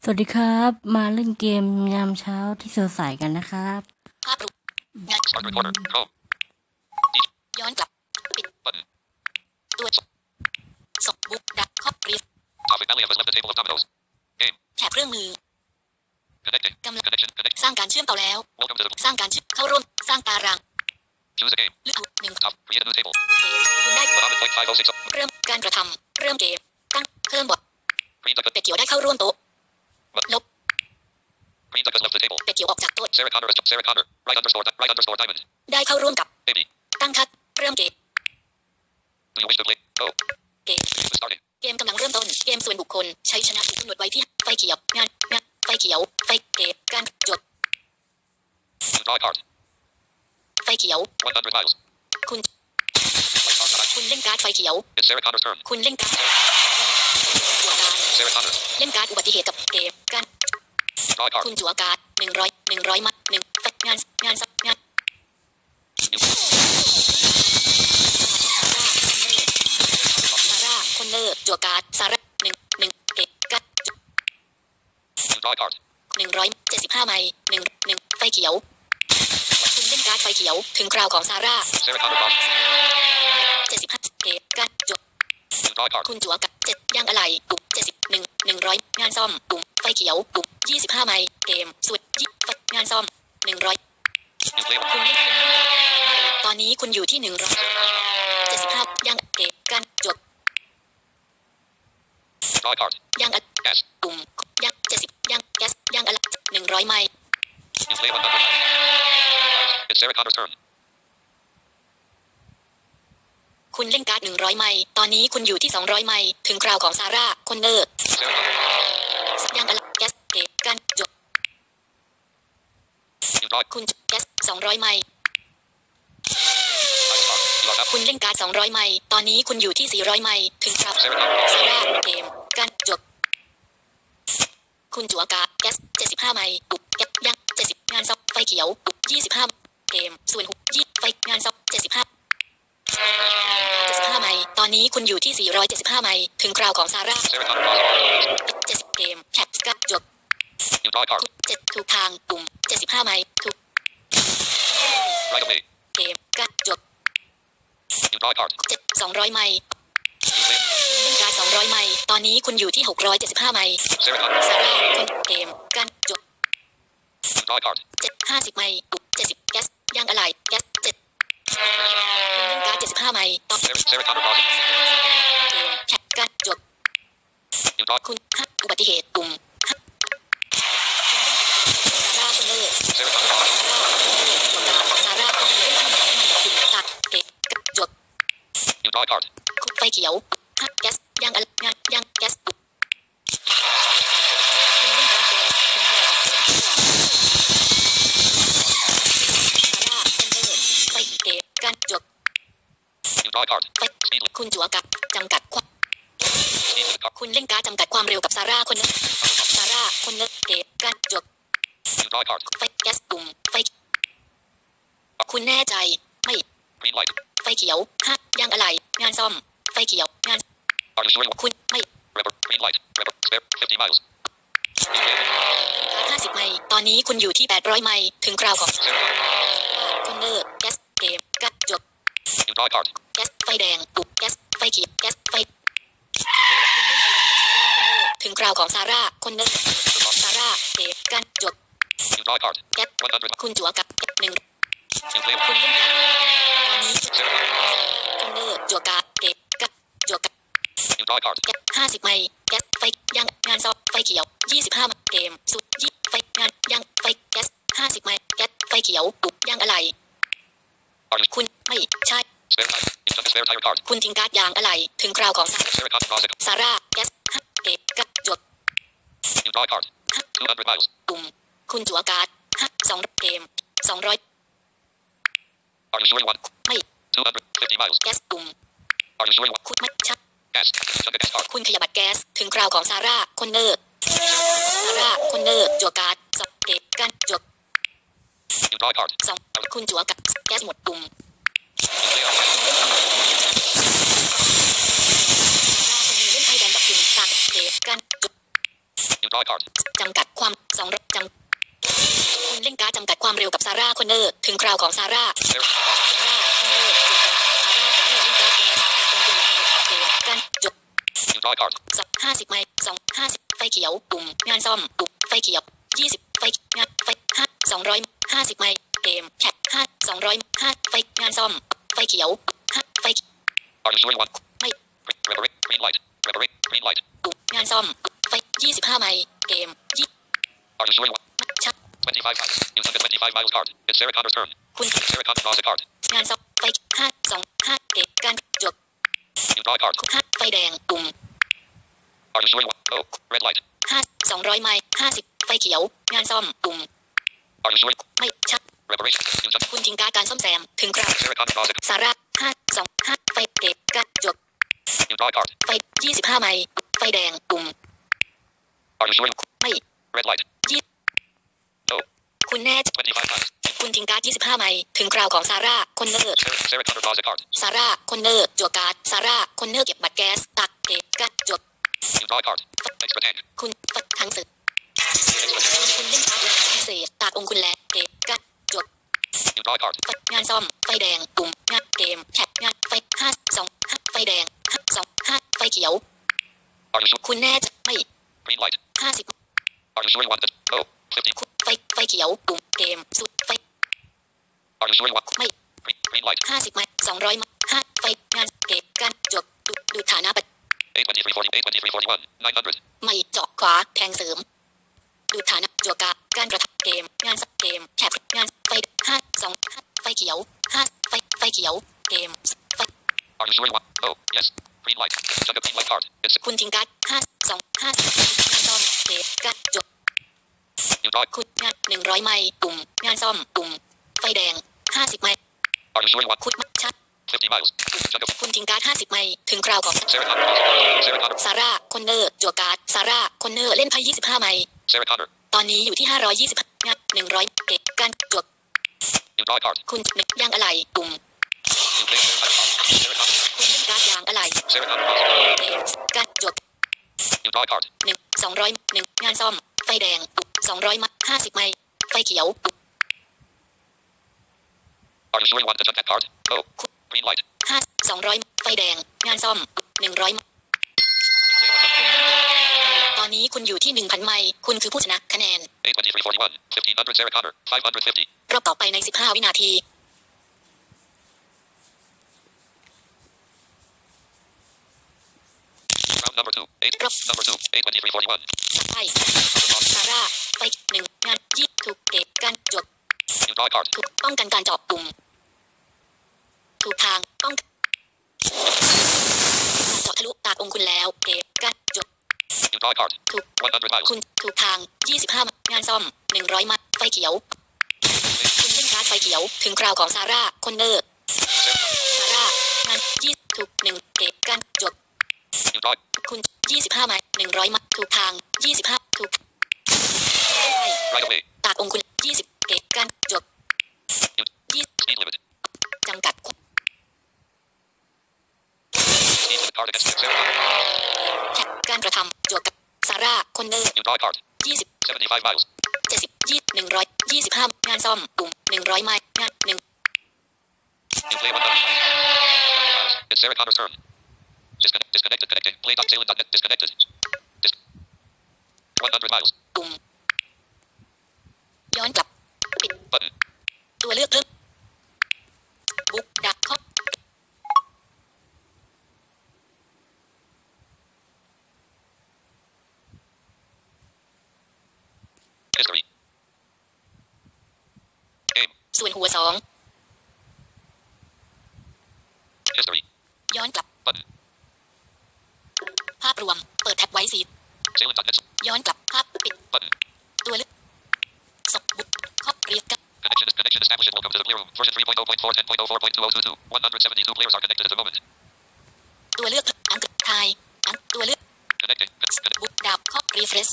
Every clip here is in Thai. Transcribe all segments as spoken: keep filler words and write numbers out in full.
วัสดีครับมาเล่นเกมยามเช้าที่สดใสกันนะครับภาพรูปงานย้อนกลับปิดตัวส่งบุ๊กดักคอปรีแถบเครื่องมือกำลังสร้างการเชื่อมต่อแล้วสร้างการเชื่อมเข้าร่วมสร้างตารางเลือกหนึ่งคุณได้เริ่มการกระทำเริ่มเกมตั้งเพิ่มบทเป็ดเขียวได้เข้าร่วมโต๊ะลบเป็ดเขียวออกจากโต๊ะได้เข้าร่วมกับตั้งคัดเริ่มเกมเกมเกมกำลังเริ่มต้นเกมส่วนบุคคลใช้ชนะถูกกำหนดไว้ที่ไฟเขียวงานงานไฟเขียวไฟเกมการจดไฟเขียวคุณคุณเล่นการ์ดไฟเขียวคุณเล่นการ์ดเล่นการ์ดอุบัติเหตุกับเกมการคุณจั่วการ์ดหนึ่งร้อยหนึ่งร้อยมัดหนึ่งงานงานงานซาร่าคนเนอร์จั่วการ์ดซาร่าหนึ่งหนึ่งเกมการ์ดหนึ่งร้อยเจ็ดสิบห้าไม้หนึ่งหนึ่งไฟเขียวคุณเล่นการ์ดไฟเขียวถึงคราวของซาร่าเจ็ดสิบห้าเกมการ์ดจบคุณจั่วกับเจ็ดย่างอะไรปุ่มเจ็ดสิบหนึ่งหนึ่งร้อยงานซ่อมปุ่มไฟเขียวปุ่มยี่สิบห้าไม้เกมสุดยี่งานซ่อมหนึ่งร้อยคุณตอนนี้คุณอยู่ที่หนึ่งร้อยเจ็ดสิบห้าย่างเกมการจบย่างปุ่มย่างเจ็ดสิบย่างแก๊สย่างอะไรหนึ่งร้อยไม้คุณเล่นการ์ดหนึ่งร้อยไม้ตอนนี้คุณอยู่ที่สองร้อยไม้ถึงคราวของซาร่าคนเนอร์ย่างอะไรแก๊สเกมการจบคุณแก๊สสองร้อยไม้คุณเล่นการ์ดสองร้อยไม้ตอนนี้คุณอยู่ที่สี่ร้อยไม้ถึงคราวซาร่าเกมการจบคุณจั่วการ์ดแก๊สเจ็ดสิบห้าไม้ปุ๊บแก๊สย่างเจ็ดสิบงานซอกไฟเขียวปุ๊บยี่สิบห้าเกมส่วนหุบยี่ไฟงานซอกเจ็ดสิบห้าเจ็ดสิบห้าไม้ตอนนี้คุณอยู่ที่สี่ร้อยเจ็ดสิบห้าไม้ถึงคราวของซาร่าเจ็ดสิบเกมแคปสกัดจบเจ็ดถูกทางปุ่มเจ็ดสิบห้าไม้ถูกเกมกัดจบเจ็ดสองร้อยไม้เล่นการสองร้อยไม้ตอนนี้คุณอยู่ที่หกร้อยเจ็ดสิบห้าไม้ซาร่าคนเกมกัดจบเจ็ดห้าสิบไม้ปุ่มเจ็ดสิบแก๊สย่างอะไรแก๊สเจ็ดเล่นการเจ็ดสิบห้าไม้ต่อเกมแคปกัดจบคุณห้าอุบัติเหตุปุ่มซาร่าคนเนอร์ซาร่าคนเนอร์คุณตัดเกมกัดจบคุณไฟเขียวห้าแก๊สย่างอะไรงานย่างแก๊สคุณเล่นการแก๊สคุณซาร่าคนเนอร์ไฟเกมกัดจบคุณจั่วกับจำกัดความคุณเล่นการ์ดจำกัดความเร็วกับซาร่าคนเนอร์ซาร่าคนเนอร์เกมกัดจบไฟแก๊สปุ่มไฟคุณแน่ใจไม่ไฟเขียวห้าย่างอะไรงานซ่อมไฟเขียวงานคุณไม่ห้าสิบไมล์ตอนนี้คุณอยู่ที่แปดร้อยไมล์ถึงคราวของคนเนอร์แก๊สเกมกัดจบแก๊สไฟแดงปุ่มแก๊สไฟเขียวแก๊สไฟถึงคราวของซาร่าคนเนอร์ซาร่าเกมกัดจบแก๊สคุณจั่วกับหนึ่งคุณเล่นการตอนนี้คนเนอร์จั่วกับเกมกัดจั่วกับแก๊สห้าสิบไมล์แก๊สไฟย่างงานซอกไฟเขียวยี่สิบห้าเกมสุดยี่ไฟงานย่างไฟแก๊สห้าสิบไมล์แก๊สไฟเขียวปุ๊บย่างอะไรคุณไม่ใช่คุณทิ้งการ์ดยางอะไรถึงคราวของซาร่าแก๊สเกมกัดจบปุ่มคุณจั่วการ์ดสองเกมสองร้อยไม่แก๊สปุ่มคุณไม่ใช่คุณขยับบัตรแก๊สถึงคราวของซาร่าคนเนอร์ซาร่าคนเนอร์จั่วการ์ดสองเกมกันจบสองคุณจั่วกับแก๊สหมดปุ่มเล่นไพ่แดงกับคุณตัดเกมกันจบจำกัดความสองจำคุณเล่นการ์ดจำกัดความเร็วกับซาร่าคอนเนอร์ถึงคราวของซาร่าซาร่าคอนเนอร์ซาร่าคอนเนอร์เล่นการ์ดการจบสองห้าสิบไมล์สองห้าสิบไฟเขียวปุ่มงานซ่อมปุ่มไฟเขียวยี่สิบไฟงานไฟห้าสองร้อยห้าสิบไมล์เกมแท็กห้าสองร้อยห้าไฟงานซ่อมไฟเขียวห้าไฟไม่ปุ่มงานซ่อมไฟยี่สิบห้าไมล์เกมยี่ชัดคุณงานซ่อมไฟห้าสองห้าเกมการจบห้าไฟแดงปุ่มห้าสองร้อยไมล์ห้าสิบไฟเขียวงานซ่อมปุ่มไม่ชัดคุณทิ้งการการซ่อมแซมถึงคราวซาร่าห้าสองห้าไฟเกตการจบไฟยี่สิบห้าไมล์ไฟแดงปุ่มไม่ยี่คุณแน่คุณทิ้งการ์ดยี่สิบห้าไมล์ถึงคราวของซาร่าคอนเนอร์ซาร่าคอนเนอร์จั่วการ์ดซาร่าคอนเนอร์เก็บบัตรแก๊สตักเกตการจบคุณฟัดทางศึกคุณเล่นการ์ดพิเศษตากองคุณแลเกตการจบงานซ่อมไฟแดงปุ่มงานเกมแท็กงานไฟห้าสองห้าไฟแดงห้าสองห้าไฟเขียวคุณแน่จะไม่ห้าสิบไฟไฟเขียวปุ่มเกมสุดไฟไม่ห้าสิบไมล์สองร้อยไมล์ห้าไฟงานเกมการจบดูดูฐานะไม่เจาะขวาแทงเสริมดูฐานะจั่วการการกระทำเกมงานเกมแท็บงานไฟห้าสองห้าไฟเขียวห้าไฟไฟเขียวเกมไฟคุณทิ้งการ์ดห้าสองห้างานซ่อมเกมการจบคุณงานหนึ่งร้อยไมล์ปุ่มงานซ่อมปุ่มไฟแดงห้าสิบไมล์คุณชัดคุณทิ้งการ์ดห้าสิบไมล์ถึงคราวของซาร่าคอนเนอร์จั่วการ์ดซาร่าคอนเนอร์เล่นไพ่ยี่สิบห้าไมล์ตอนนี้อยู่ที่ห้าร้อยยี่สิบงานหนึ่งร้อยเกตการจบคุณหนึ่งยางอะไรปุ่มคุณเล่นการ์ดยางอะไรเกมการจบหนึ่งสองร้อยหนึ่งงานซ่อมไฟแดงปุ่มสองร้อยมัดห้าสิบไมล์ไฟเขียวปุ่มห้าสองร้อยไฟแดงงานซ่อมหนึ่งร้อยตอนนี้คุณอยู่ที่หนึ่งพันไมล์คุณคือผู้ชนะคะแนนรอบต่อไปในสิบห้าวินาทีรอบไพ่ซาร่าไฟหนึ่งงานยี่ถูกเกตการจบถูกป้องกันการเจาะปุ่มถูกทางป้องเจาะทะลุตากองคุณแล้วเกตการจบถูกคุณถูกทางยี่สิบห้างานซ่อมหนึ่งร้อยมัดไฟเขียวคุณเล่นการ์ดไฟเขียวถึงคราวของซาร่าคอนเนอร์ซาร่างานยี่ถูกหนึ่งเกตการจบคุณยี่สิบห้าไมล์หนึ่งร้อยมัดถูกทางยี่สิบห้าถูกตากองคุณยี่สิบเกตการจบยี่จำกัดการกระทำจวบกับซาร่าคอนเนอร์ยี่สิบเจ็ดสิบยี่หนึ่งร้อยยี่สิบห้างานซ่อมปุ่มหนึ่งร้อยไมล์งานหนึ่งปุ่มย้อนกลับปิดตัวเลือกเพิ่มบุ๊กดักคอปส่วนหัวสองย้อนกลับภาพรวมเปิดแท็บไว้สีย้อนกลับภาพปิดตัวเลือกสองบุ๊กคอปเรียกกัน Connection is connection established. Welcome to the Playroom. Version three point oh point four ten point oh four point two oh two two. one hundred seventy-two players are connected at the moment. ตัวเลือกอังกฤษไทยอังตัวเลือก Connecting. Book ดาวคอป refresh.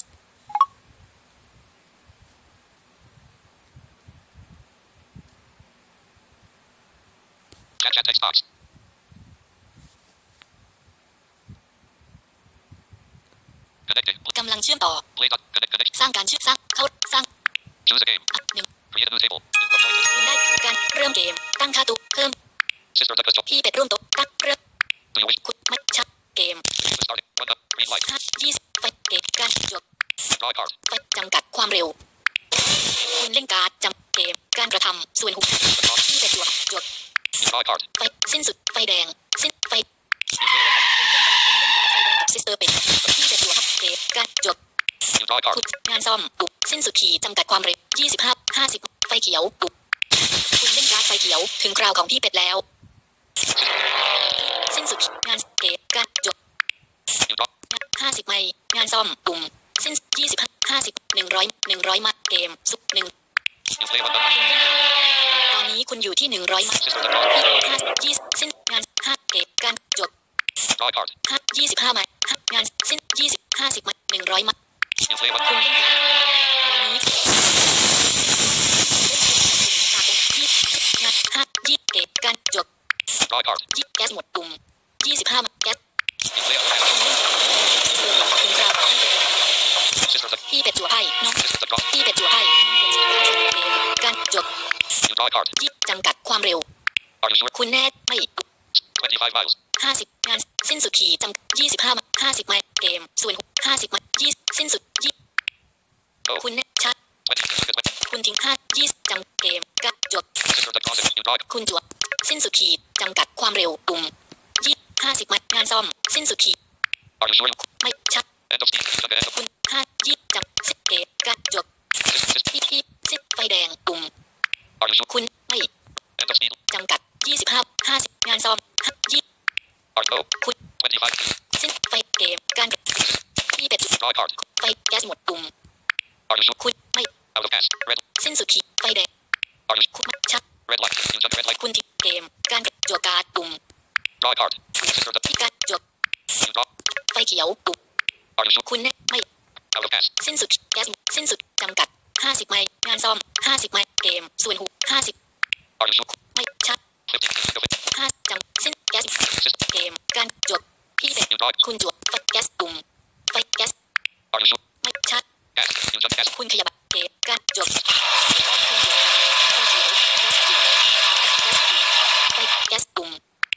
Chat chat text box. Connecting. กำลังเชื่อมต่อ Play dot. Connect. Connect. สร้างการเชื่อมสร้างเข้าสร้าง Choose a game. อ่ะหนึ่ง Create a new table. New appointed. คุณได้การเริ่มเกมตั้งค่าตัวเพิ่ม Sister duck stop. พี่เป็ดร่วมโต๊ะตั้งเริ่ม Do you wish? คุณไม่ชัดเกม Music starting. One up. Green light. ห้ายี่สิบไฟเกมการจด Draw a card. ไฟจำกัดความเร็วคุณเล่นการ์ดจำเกมการกระทำส่วนหุบพี่เป็ดจดจด You draw a card. ไฟสิ้นสุดไฟแดงสิ้นไฟ You play a card. ไฟแดงกับซิสเตอร์เป็ดพี่เป็ดจดเกมการจด You draw a card. ขุดงานซ่อมปุบสิ้นสุดขีดจำกัดความเร็วยี่สิบห้าห้าสิบไฟเขียวปุบคุณเล่นการ์ดไฟเขียวถึงคราวของพี่เป็ดแล้วสิ้นสุดงานเกมการจด You draw. ห้าสิบไมล์งานซ่อมปุ่มสิ้นยี่สิบห้าสิบหนึ่งร้อยหนึ่งร้อยมาเกมสุดหนึ่ง You play one up. ตอนนี้คุณอยู่ที่หนึ่งร้อยมา Sister duck. ห้ายี่สิ้นงานห้าเกมการจด Draw a card. ห้ายี่สิบห้าไมล์งานสิ้นยี่สิบห้าสิบไมล์หนึ่งร้อยมา You play one. คุณเล่นการตอนนี้ยี่สิบงานห้ายี่เกมการจด Draw a card. ยี่แก๊สหมดปุ่มยี่สิบห้าไมล์แก๊ส You play a card. ถึงคราว Sister duck. พี่เป็ดจั่วไพ่น้อง Sister duck. พี่เป็ดจั่วไพ่เกมการจด You draw a card. ยี่จำกัดความเร็ว Are you sure? คุณแน่ไม่ Twenty-five miles. ห้าสิบงานสิ้นสุดขีดจำยี่สิบห้าห้าสิบไมล์เกมส่วนห้าสิบไมล์ยี่สิ้นสุดยี่ Oh. คุณแน่ชัด Twenty. Twenty. คุณทิ้งห้ายี่จำเกมกัดจด Sister duck draws it. You draw it. คุณจวดสิ้นสุดขีดจำกัดความเร็วปุ่มยี่ห้าสิบไมล์งานซ่อมสิ้นสุดขีด Are you sure? ไม่ชัด End of speed. End of. คุณห้ายี่จำสิ้นเกมกัดจด Sister. พี่พี่สิ้นไฟแดงปุ่ม Are you sure? คุณไม่ End of speed. จำกัดยี่สิบห้าห้าสิบงานซ่อมห้ายี่ Are you? Oh. คุณ Twenty-five. สิ้นไฟเกมการพี่เป็ด Draw a card. ไฟแก๊สหมดปุ่ม Are you sure? คุณไม่ Out of gas. Red. สิ้นสุดขีดไฟแดง Are you? คุณไม่ชัด Red light. You jump red light. คุณทิ้งเกมการจั่วการ์ดปุ่ม Draw a card. Sister duck. ที่การจด You draw. ไฟเขียวปุ่ม Are you sure? คุณแน่ไม่ Out of gas. สิ้นสุดแก๊สสิ้นสุดจำกัดห้าสิบไมล์งานซ่อมห้าสิบไมล์เกมส่วนหูห้าสิบ Are you sure? ไม่ชัด Fifty. End of it. ห้าจำสิ้นแก๊สเกมการจดพี่เป็ด You draw it. คุณจวดไฟแก๊สปุ่มไฟแก๊ส Are you sure? ไม่ชัด Gas. You jump gas. คุณขยับเกมการจดคุณจวดไฟเขียวแก๊สปุ่มไฟแก๊สปุ่ม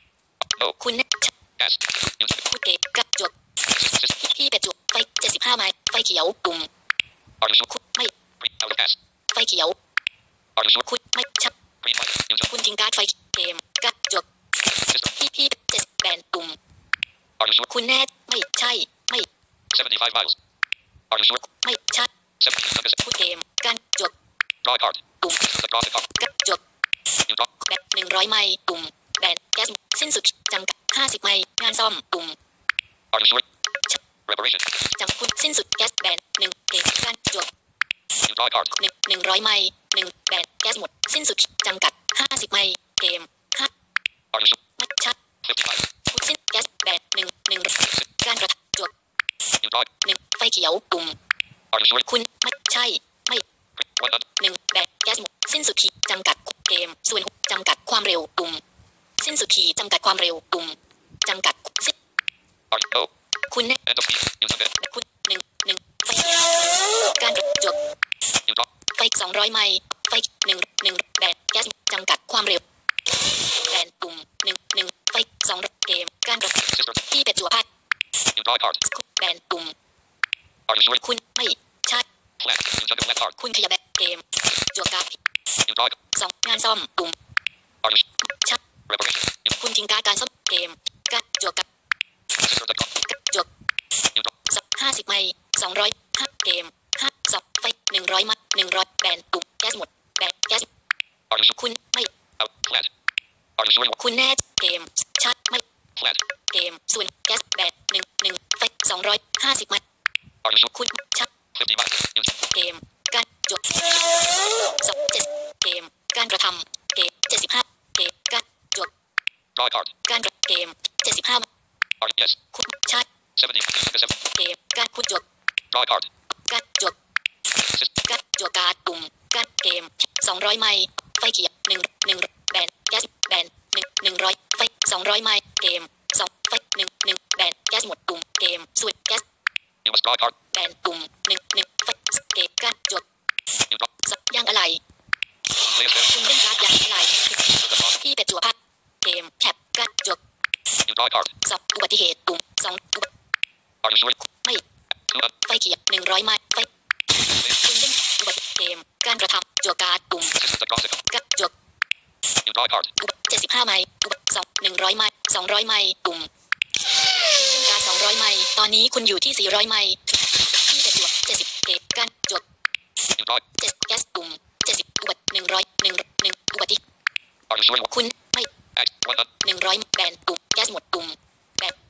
Oh. คุณแน่ชัด Gas. You jump. คุณเกมการจด Sister. พี่เป็ดจวดไฟเจ็ดสิบห้าไมล์ไฟเขียวปุ่ม Are you sure? คุณไม่ Green. Out of gas. ไฟเขียว Are you sure? คุณไม่ชัด Green light. You jump. คุณทิ้งการ์ดไฟเกมการจด Sister. พี่พี่เจ็ดแบนปุ่ม Are you sure? คุณแน่ไม่ใช่ไม่ Seventy-five miles. Are you sure? ไม่ชัด Seventy. End of it. ผู้เกมการจด Draw a card. ปุ่ม Sister duck. Draw the card. การจด You draw. แบนหนึ่งร้อยไมล์ปุ่มแบนแก๊สสิ้นสุดจำกัดห้าสิบไมล์งานซ่อมปุ่ม Are you sure? Reparation. จำคุณสิ้นสุดแก๊สแบนหนึ่งเกมการจด You draw a card. หนึ่งหนึ่งร้อยไมล์หนึ่งแบนแก๊สหมดสิ้นสุดจำกัดห้าสิบไมล์เกมห้า Are you sure? ไม่ชัด Fifty-five. คุณสิ้นแก๊สแบนหนึ่งหนึ่งการกระจด You draw it. หนึ่งไฟเขียวปุ่ม Are you sure? คุณไม่ใช่ไม่ One hundred. หนึ่งแบนแก๊สหมดสิ้นสุดขีดจำกัดเกมส่วนจำกัดความเร็วปุ่มสิ้นสุดขีดจำกัดความเร็วปุ่มจำกัดสิ้น Are you? Oh. คุณแน่ End of speed. You jump it. คุณหนึ่งหนึ่งไฟการจด You draw. ไฟสองร้อยไมล์ไฟหนึ่งหนึ่งแบนแก๊สจำกัดความเร็วแบนปุ่มหนึ่งหนึ่งไฟสองเกมการจด Sister. ที่เป็ดจั่วพัด You draw a card. แบนปุ่ม Are you sure? คุณไม่ชัด Flat. You jump it. Flat card. คุณขยับแบบเกมจั่วการ์ด You draw it. สองงานซ่อมปุ่ม Are you sure? ชัด Reparation. You. คุณทิ้งการดการซ่อมเกมการจั่วการ์ด Sister duck. Draw. จด You draw. สองห้าสิบไมล์สองร้อยห้าเกมห้าสองไฟหนึ่งร้อยไมล์หนึ่งร้อยแบนปุ่มแก๊สหมดแบนแก๊ส Are you sure? คุณไม่ Out. Flat. Are you sure? คุณแน่เกมชัดไม่ Flat. เกมส่วนแก๊สแบนหนึ่งหนึ่งไฟสองร้อยห้าสิบไมล์ Are you sure? คุณชัด Fifty miles. You. เกมการจดสองเจ็ดเกมการกระทำเกมเจ็ดสิบห้าเกมการจด Draw a card. การกระเกมเจ็ดสิบห้า Are you? Yes. คุณชัด Seventy. You jump it. Seven. เกมการคุณจด Draw a card. การจด Sister. การจดการปุ่มการเกมสองร้อยไมล์ไฟเขียวหนึ่งหนึ่งแบนแก๊สแบนหนึ่งหนึ่งร้อยไฟสองร้อยไมล์เกมสองไฟหนึ่งหนึ่งแบนแก๊สหมดปุ่มเกมส่วนแก๊ส You must draw. Dog art. แบนปุ่มหนึ่งหนึ่งไฟเกตการจด New dog. สับยังอะไร Play a คุณเล่นการ์ดยังอะไรพี่เป็ดจั่วพัดเกมแคปการจด New dog art. สับอุบัติเหตุปุ่มสองอุบัติ Are you sure? ไม่ Two up. ไฟเขียวหนึ่งร้อยไม้ไฟคุณเล่นอุบัติเกมการกระทำจั่วการ์ดปุ่ม Assistant agnostic. การจด New dog art. อุบัติเจ็ดสิบห้าไม้อุบัติสองหนึ่งร้อยไม้สองร้อยไม้ปุ่มคุณเล่นการสองร้อยไม้ตอนนี้คุณอยู่ที่สี่ร้อยไม้พี่เป็ดจั่วเจ็ดสิบเกมการจด New dog. เจ็ดแก๊สปุ่มเจ็ดสิบอุบัติหนึ่งร้อยหนึ่งหนึ่งอุบัติ Are you sure? คุณไม่ X. One up. หนึ่งร้อยแบนปุ่มแก๊สหมดปุ่มแบน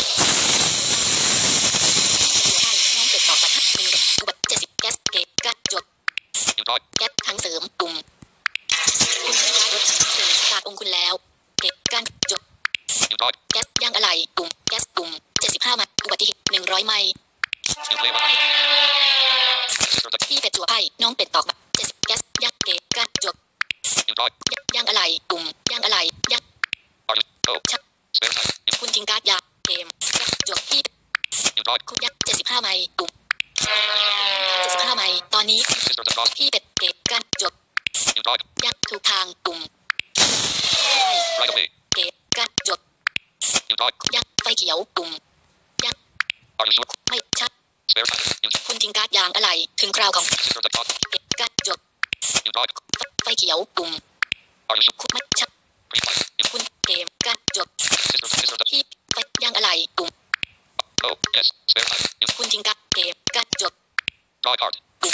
ให้น้องเป็ดตอบบัตรหนึ่งอุบัติเจ็ดสิบแก๊สเกตการจด New dog. แก๊สทั้งเสริมปุ่มคุณเลือกรถสื่อจากองค์คุณแล้วเกตการจด New dog. แก๊สย่างอะไรปุ่มแก๊สปุ่มเจ็ดสิบห้าไม้อุบัติเหตุหนึ่งร้อยไม้ New play one. Assistant ag- พี่เป็ดจั่วไพ่น้องเป็ดตอกบัตรเจ็ดสิบแก๊สย่างเกตการจด New dog. ย่างอะไรปุ่มย่างอะไรย่าง Are you? Oh. ชัก Spare time. New, คุณทิ้งการ์ดยาเกมจดพี่ new dog. คุณยักเจ็ดสิบห้าไม้ปุ่มเจ็ดสิบห้าไม้ตอนนี้ Assistant agnostic. พี่เป็ดเกตการจด New dog. ยักถูกทางปุ่ม Right away. เกตการจด New dog. ยักไฟเขียวปุ่มยัก Are you sure? ไม่ชัด Spare time. New, คุณทิ้งการ์ดยางอะไรถึงคราวของ assistant agnostic. เกตการจด New dog. ไฟเขียวปุ่ม Are you sure? คุณไม่ชัด Green light. New, คุณเกมการจด assistant, assistant. ag- พี่ไฟยางอะไรปุ่ม Oh. Yes. Spare time. New, คุณทิ้งการ์ดเกมการจด dog art. ปุ่ม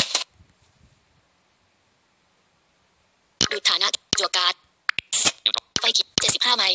ดูฐานะจั่วการ์ด New dog. ไฟเขียวเจ็ดสิบห้าไม้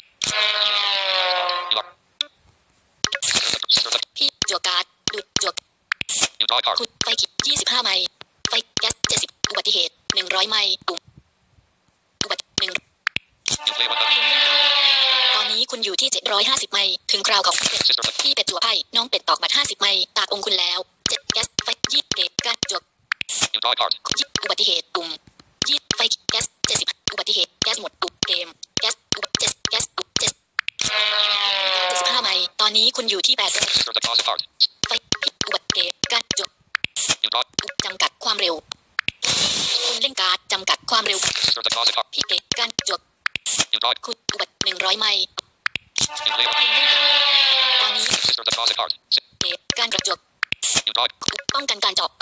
You are. Assistant, ag- พี่จั่วการ์ดดูจั่ว new dog art. คุณไฟขีดยี่สิบห้าไม้ไฟแก๊สเจ็ดสิบอุบัติเหตุหนึ่งร้อยไม้ปุ่มอุบัติหนึ่ง New play one up. ตอนนี้คุณอยู่ที่เจ็ดร้อยห้าสิบไม้ถึงคราวของเป็ด Assistant, ag- พี่เป็ดจั่วไพ่น้องเป็ดตอกบัตรห้าสิบไม้ตากองคุณแล้วเจ็ดแก๊สไฟยี่เกตการจด new dog art. ยี่อุบัติเหตุปุ่มยี่ไฟแก๊สเจ็ดสิบอุบัติเหตุแก๊สหมดปุ่มเกมแก๊สอุบัติเจ็ดแก๊สปุ่มเจ็ดเจ็ดสิบห้าไม้ตอนนี้คุณอยู่ที่แปด Assistant agnostic art. ไฟอุบัติเหตุการจด New dog. จำกัดความเร็วคุณเล่นการ์ดจำกัดความเร็ว Assistant agnostic art. พี่เกตการจด New dog. คุณอุบัติหนึ่งร้อยไม้ New play one. ตอนนี้ Assistant agnostic art. เกตการกระจก New dog. ป้องกันการเจาะ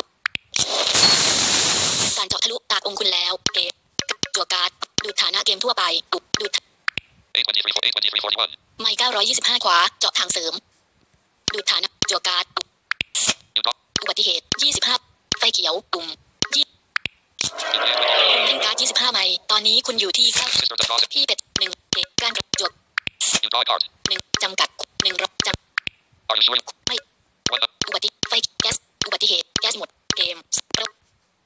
การเจาะทะลุตากองคุณแล้วเกตจั่วการ์ดดูฐานะเกมทั่วไปดูดู eight twenty-three, eight twenty-three, forty-one. ไม่เก้าร้อยยี่สิบห้าขวาเจาะทางเสริมดูฐานะจั่วการ์ด New dog. อุบัติเหตุยี่สิบห้าไฟเขียวปุ่มยี่ New play one. คุณเล่นการ์ดยี่สิบห้าไม้ตอนนี้คุณอยู่ที่เก้า Assistant agnostic. พี่เป็ดหนึ่งเกตการกระจก New dog art. หนึ่งจำกัดหนึ่งรอบจ Are you sure? ำไม่ One up. อุบัติไฟแก๊สอุบัติเหตุแก๊สหมดเกมรบ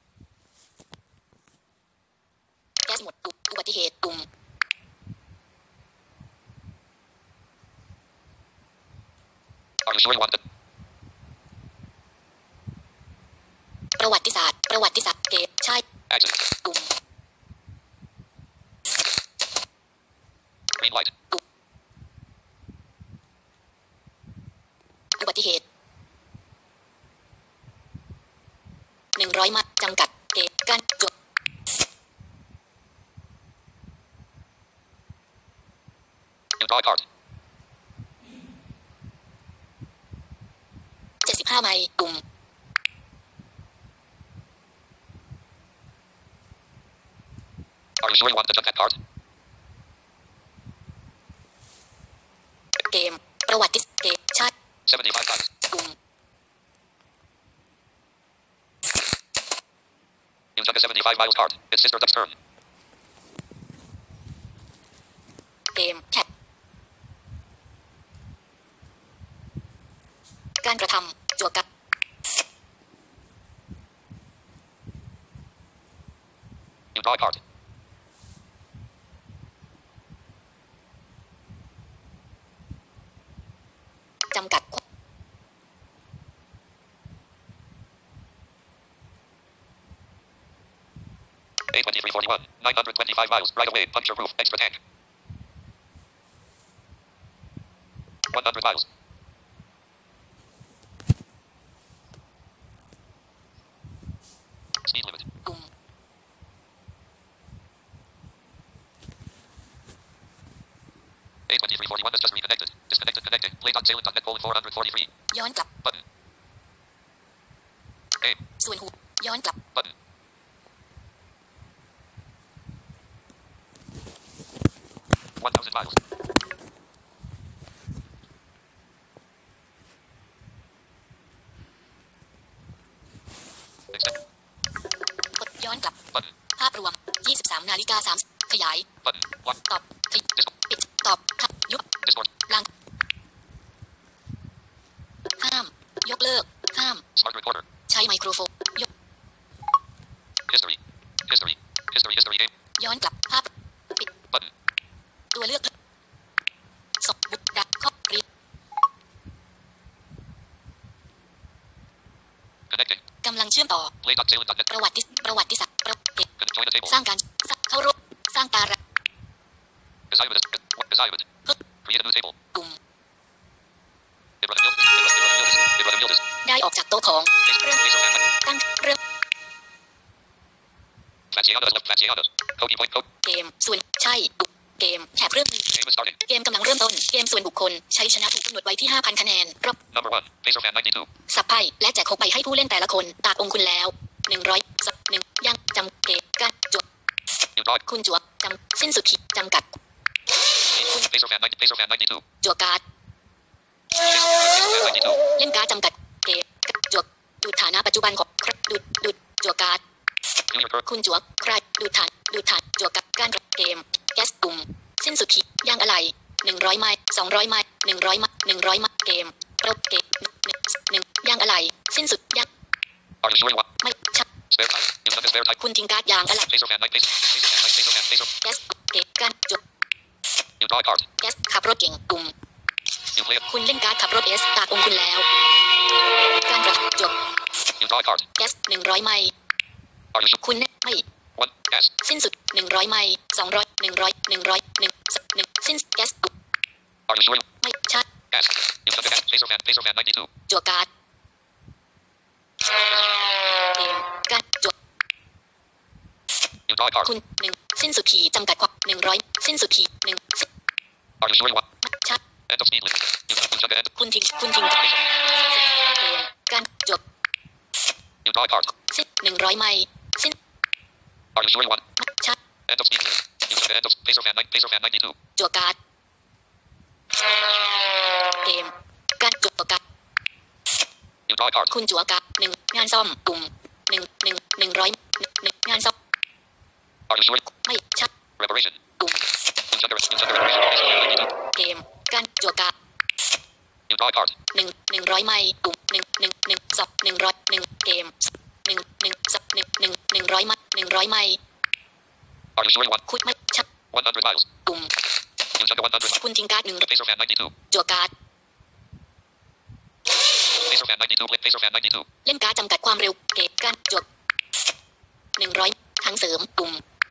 แก๊สหมดปุ่มอุบัติเหตุปุ่ม Are you sure you want it? ประวัติศาสตร์ประวัติศาสตร์เกมใช่ Action. ปุ่ม Green light. อุบัติเหตุหนึ่งร้อยมัดจำกัดเกมการจด New dog art. เจ็ดสิบห้าไม้ปุ่ม Are you sure you want the jump cat card? เกมประวัติเกมชาติ seventy-five times. ปุ่ม You took a seventy-five miles card. It's sister duck's turn. เกมแคปการกระทำจั่วกับ New dog card. จำกัด eight twenty-three, forty-one. nine hundred twenty-five miles. Right away. Puncture roof. Extra tank. one hundred miles. forty-one has just reconnected. Disconnected. Connecting. Play.jalen.net colon four hundred forty-three. ย้อนกลับ Button. A. ส่วนหูย้อนกลับ Button. one thousand miles. Extend. กดย้อนกลับ Button. ภาพรวมยี่สิบสามนาฬิกาสามสิบขยาย Button. one. ตอบขยปิดตอบครับยุบ Discord. ลังห้ามยกเลิกห้าม Smart recorder. ใช้ไมโครโฟนยก History. History. History. History game. ย้อนกลับภาพปิด Button. ตัวเลือกศพบุตรดักข้อรี Connecting. กำลังเชื่อมต่อ Play.jalen.net. ประวัติประวัติศาสตร์ประเด็น Join the table. สร้างการเข้าร่วมสร้างการะ Assignment. Assignment. Create a new table. กลุ่ม Ibrahim Yildiz. Ibrahim Yildiz. Ibrahim Yildiz. ได้ออกจากโต๊ะของ Face- เริ่ม Face of Hamlet. ตั้งเริ่ม Graziano has left. Graziano. Cody point code. เกมส่วนใช่บุกเกมแถบเริ่ม Game is starting. เกมกำลังเริ่มต้นเกมส่วนบุคคลใช้ชนะถูกกำหนดไว้ที่ ห้าพัน คะแนนรอบ Number one. Face of Ham ninety-two. สับไพ่และแจกหกใบให้ผู้เล่นแต่ละคนตากองคุณแล้วหนึ่งร้อยสับหนึ่งยังจำเกมการจด New dog. คุณจัวจำสิ้นสุดขีดจำกัด Face of Ham ninety. Face of Ham ninety-two. จัวการ์ด Face of Ham ninety-two. เล่นการ์ดจำกัดเกมจดดูฐานะปัจจุบันของดูดูจัวการ์ด Junior Kirk. คุณจัวใครดูฐานดูฐานจัวกับการเกมแกสปุ่มสิ้นสุดขีดย่างอะไรหนึ่งร้อยไม้สองร้อยไม้หนึ่งร้อยไม้หนึ่งร้อยไม้เกมโปรเกมหนึ่งหนึ่งย่างอะไรสิ้นสุดย่าง Are you sure you want? ไม่ชัด Spare time. You have a spare time. คุณทิ้งการ์ดย่างอะไร Face of Ham nine. Face. Face of Ham nine. Face of Ham. Face of. แกสเกมการจด New dog card. แกสขับรถเก่งปุ่ม New player. คุณเล่นการ์ดขับรถเอสตากองคุณแล้วการกระจด New dog card. แกสหนึ่งร้อยไม้ Are you sure? คุณไม่ One. Gas. สิ้นสุดหนึ่งร้อยไม้สองร้อยหนึ่งร้อยหนึ่งร้อยหนึ่งหนึ่งสิ้นแกส Are you sure? You ไม่ชัด gas. You have a gas. Face of Ham. Face of Ham ninety-two. จัวการ์ดเกมการจด New dog card. คุณหนึ่งสิ้นสุดขีดจำกัดความหนึ่งร้อยสิ้นสุดขีดหนึ่ง Are you sure? You want? ชัด End of speed limit. You have to end. คุณทิ้งคุณทิ้งเกมการจด New dog card. สิ้นหนึ่งร้อยไม้สิ้น Are you sure? You want? ชัด End of speed limit. You have end of face of Ham nine. Face of Ham ninety-two. จัวการ์ดเกมการจัวการ์ด New dog card. คุณจัวการ์ดหนึ่งงานซ่อมปุ่มหนึ่งหนึ่งหนึ่งร้อยหนึ่งงานซ่อม Are you sure? ไม่ชัด Reparation. ปุ่ม You have you have reparation. Face of Ham ninety-two. เกมการจัวการ์ด New dog card. หนึ่งหนึ่งร้อยไม้ปุ่มหนึ่งหนึ่งหนึ่งสองหนึ่งร้อยหนึ่งเกมหนึ่งหนึ่งสับหนึ่งหนึ่งหนึ่งร้อยไม้หนึ่งร้อยไม้ Are you sure? You want? คุณไม่ชัด one hundred miles. ปุ่ม You have one hundred. คุณทิ้งการ์ดหนึ่ง Face of Ham ninety-two. จัวการ์ด Face of Ham ninety-two. Face of Ham ninety-two. เล่นการ์ดจำกัดความเร็วเกมการจดหนึ่งร้อยทางเสริมปุ่ม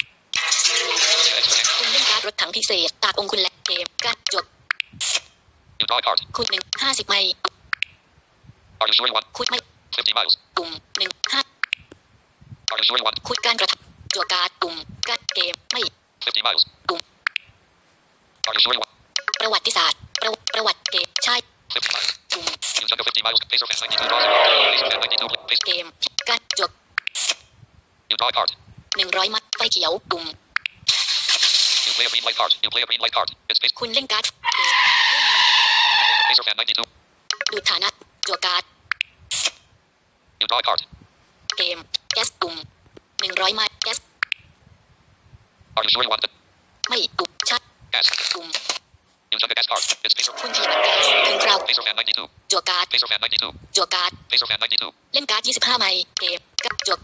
คุณเล่นการ์ดรถถังพิเศษตากองคุณและเกมการจด New dog card. คุณหนึ่งห้าสิบไม้ Are you sure? You want? คุณไม่ fifty miles. ปุ่มหนึ่งห้า Are you sure? You want? คุณการกระทำจัวการ์ดปุ่มการเกมไม่ fifty miles. ปุ่ม Are you sure? You want? ประวัติศาสตร์ประประวัติเกมใช่ fifty miles. ปุ่ม You have fifty miles. Face of Ham ninety-two. Face of Ham ninety-two. Face. เกมการจด New dog card. หนึ่งร้อยมัดไฟเขียวปุ่ม You play a green light card. You play a green light card. It's face. คุณเล่นการ์ด Face of Ham ninety-two. ดูฐานะจัวการ์ด New dog card. เกมแกสปุ่มหนึ่งร้อยไม้แกส Are you sure? You want it? ไม่ปุ่มชัด Gas. ปุ่ม You have a gas card. It's face of คุณทีบัตแกสถึงคราว face of Ham ninety-two. จัวการ์ด Face of Ham ninety-two. จัวการ์ด Face of Ham ninety-two. เล่นการ์ดยี่สิบห้าไม้เกมกับจด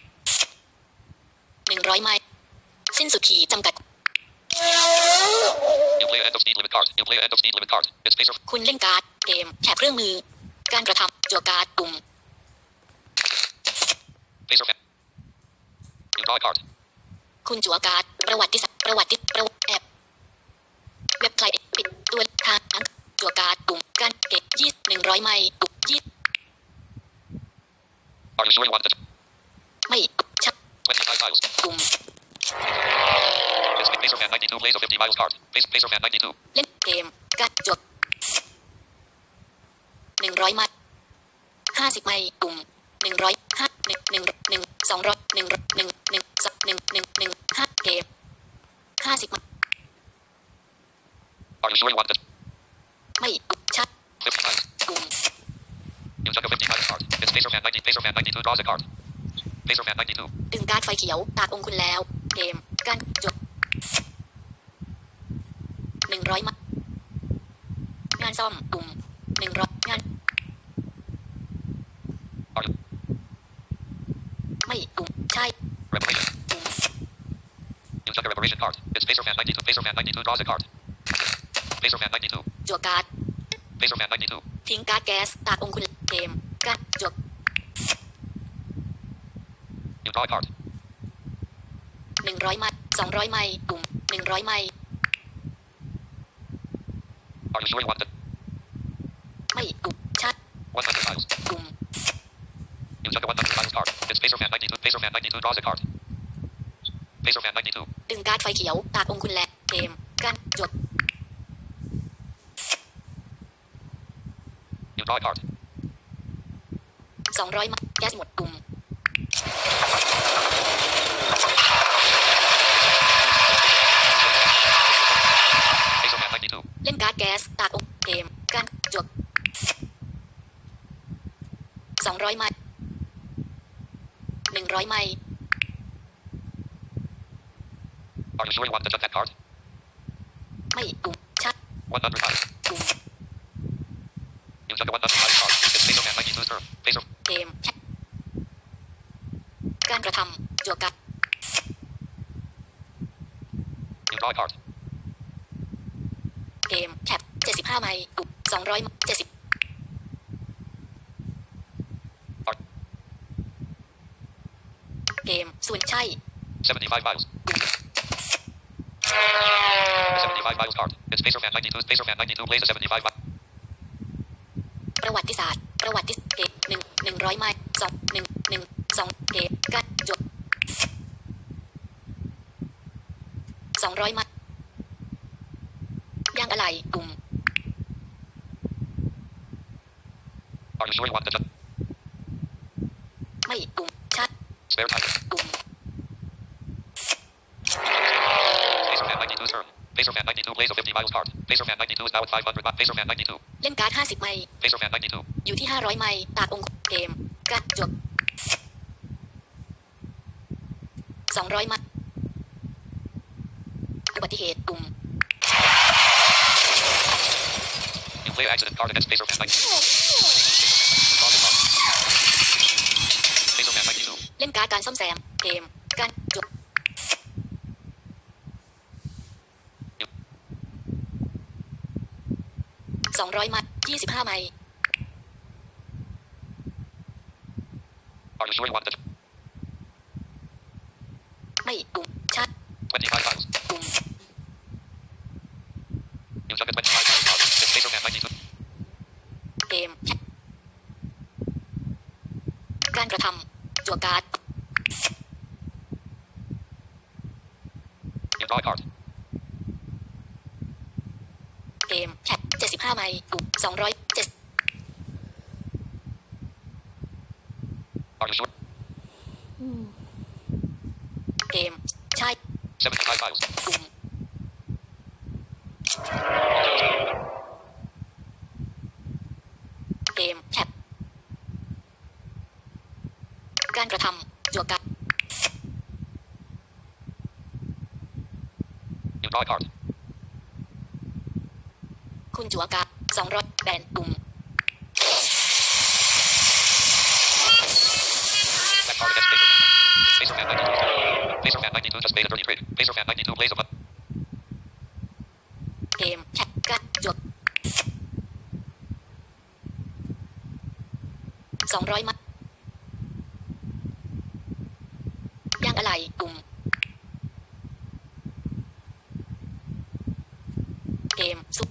หนึ่งร้อยไม้สิ้นสุดขีดจำกัด You play a end of speed limit card. You play a end of speed limit card. It's face of คุณเล่นการ์ดเกมแถบเครื่องมือการกระทำจัวการ์ดปุ่ม face of Ham. New dog card. คุณจัวการ์ดประวัติศาสตร์ประวัติประวัติแอบเว็บไซต์ปิดตัวทางจัวการ์ดปุ่มการเก็บยี่หนึ่งร้อยไม้ปุ่มยี่ Are you sure? You want it? ไม่ชัด twenty-five miles. ปุ่ม It's face of Ham ninety-two. Plays a fifty miles card. Face face of Ham ninety-two. เล่นเกมการจดหนึ่งร้อยไม้ห้าสิบไม้ปุ่มหนึ่งร้อยห้าหนึ่งหนึ่งหนึ่งสองร้อยหนึ่งหนึ่งหนึ่งสองหนึ่งหนึ่งหนึ่งห้าเกมห้าสิบไม้ Are you sure you want this? ไม่ชัด fifty times. ปุ่ม You took a fifty times card. It's Pacerman ninety. Pacerman ninety-two draws a card. Pacerman ninety-two. ดึงการ์ดไฟเขียวตากองคุณแล้วเกมการจดหนึ่งร้อยไม้งานซ่อมปุ่มหนึ่งร้อยงาน Are you ไม่ปุ่มใช่ reparation? ปุ่ม You took a reparation card. It's Pacerman ninety-two. Pacerman ninety-two draws a card. Pacerman ninety-two. จั่วการ์ด Pacerman ninety-two. ทิ้งการ์ดแก๊สตากองคุณเกมการจด You draw a card. หนึ่งร้อยไม้สองร้อยไม้ปุ่มหนึ่งร้อยไม้ Are you sure you want this? ไม่ปุ่มชัด one hundred tiles. ปุ่ม You took a one hundred tiles card. It's Pacerman ninety-two. Pacerman ninety-two draws a card. Pacerman ninety-two. ดึงการ์ดไฟเขียวตากองคุณและเกมการจด You draw a card. สองร้อยไม้แก๊สหมดปุ่ม Pacerman ninety-two. เล่นการ์ดแก๊สตากองเกมการจดสองร้อยไม้หนึ่งร้อยไม้ Are you sure you want to check that card? ไม่ปุ่มชัด one hundred tiles. ปุ่ม You took a one hundred tiles card. It's Pacerman ninety-two's turn. Pacer. เกมแคปการกระทำจั่วการ์ด You draw a card. เกมแคปเจ็ดสิบห้าไม้ปุ่มสองร้อยเจ็ดสิบ Card. เกมส่วนใช่ seventy-five tiles. seventy-five tiles card. It's Pacerman ninety-two's. Pacerman ninety-two plays a seventy-five. ประวัติศาสตร์ประวัติเกมหนึ่งหนึ่งร้อยไม้สองหนึ่งหนึ่งสองเกมการจดสองร้อยไม้ย่างอะไรปุ่ม Are you sure you want to check? ไม่ปุ่มชัด Spare time. ปุ่ม Pacerman ninety-two's turn. Pacerman ninety-two plays a fifty miles card. Pacerman ninety-two is now at five hundred. Pacerman ninety-two. เล่นการ์ดห้าสิบไม้ Pacerman ninety-two. อยู่ที่ห้าร้อยไม้ตากองค์เกมการจดสองร้อยไม้อุบัติเหตุปุ่ม You play accident card against Pacerman ninety-two. Pacerman ninety-two. เล่นการ์ดการซ่อมแซมเกมการจดสองร้อยไม้ยี่สิบห้าไม้ Are you sure you want to? ไม่ปุ่มชัด twenty-five tiles. ปุ่ม You took a twenty-five tiles card. It's Pacerman ninety-two. เกมการกระทำจั่วการ์ด You draw a card. เกมแคปเจ็ดสิบห้าไม้ปุ่มสองร้อยเจ็ด Are you sure? เกมใช่ seventy-five tiles. ปุ่มเกมแคปการกระทำจั่วการ์ด You draw a card. คุณจั่วการ์ดสองร้อยแบนปุ่ม That card against Pacerman ninety-two. It's Pacerman ninety-two. Pacerman ninety-two just made a dirty trade. Pacerman ninety-two plays a button. เกมแคปการ์ดจั่วสองร้อยไม้ย่างอะไรปุ่มเกมสุด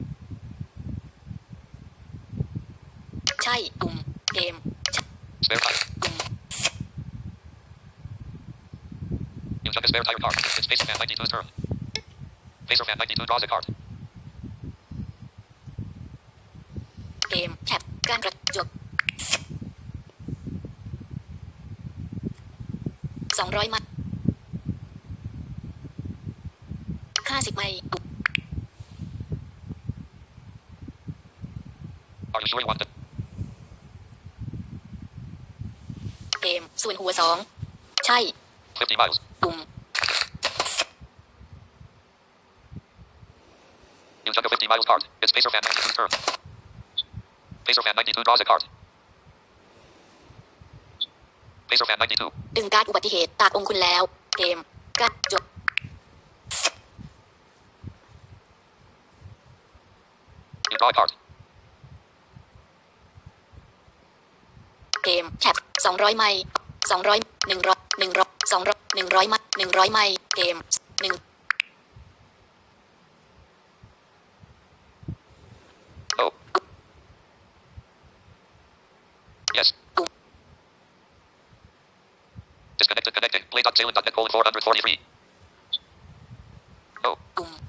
ใช่ปุ่มเกม Spare tire. ปุ่ม You took a spare tire card. It's Pacerman ninety-two's turn. Pacerman ninety-two draws a card. มแท็บการกระจกสองร้อยมัดห้าสิบไมล์ Are you sure you want it? เกมส่วนหัวสองใช่ fifty miles. ปุ่ม You took a fifty miles card. It's Pacer Fan ninety-two turn. Pacer Fan ninety-two draws a card. Pacer Fan ninety-two. ดึงการ์ดอุบัติเหตุตากองคุณแล้วเกมกระจก You draw a card. เกมแท็บสองร้อยไมล์สองร้อยหนึ่งร้อยหนึ่งร้อยสองร้อยหนึ่งร้อยมัดหนึ่งร้อยไมล์เกมหนึ่ง Oh. Yes. Disconnected, connecting. Play.salem.net colon four hundred forty-three. Oh. ปุ่ม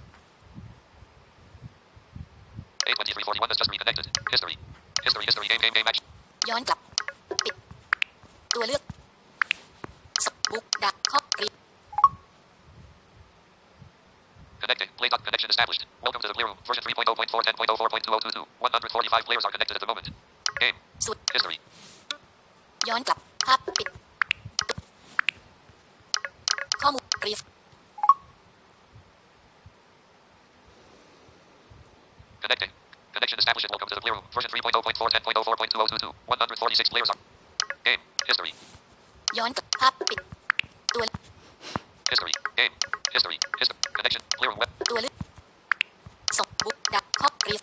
eight twenty-three forty-one has just reconnected. History. History, history, game, game, game, action. ย้อนกลับปิดตัวเลือกสบุ๊กดักคอปรี Connecting. Play dot connection established. Welcome to the Clear Room. Version three point oh point four ten point oh four point two oh two two. one hundred forty-five players are connected at the moment. Game. สุด History. ย้อนกลับภาพปิดข้อมูลรีฟ Connecting. Connection established. Welcome to the Clear Room. Version three point oh point four ten point oh four point two oh two two. one hundred forty-six players are. Game. History. ย้อนกลับภาพปิดตัว History. Game. History. History. Connection. Clear Room web. ตัวเลือกสบุ๊กดักคอปรีฟ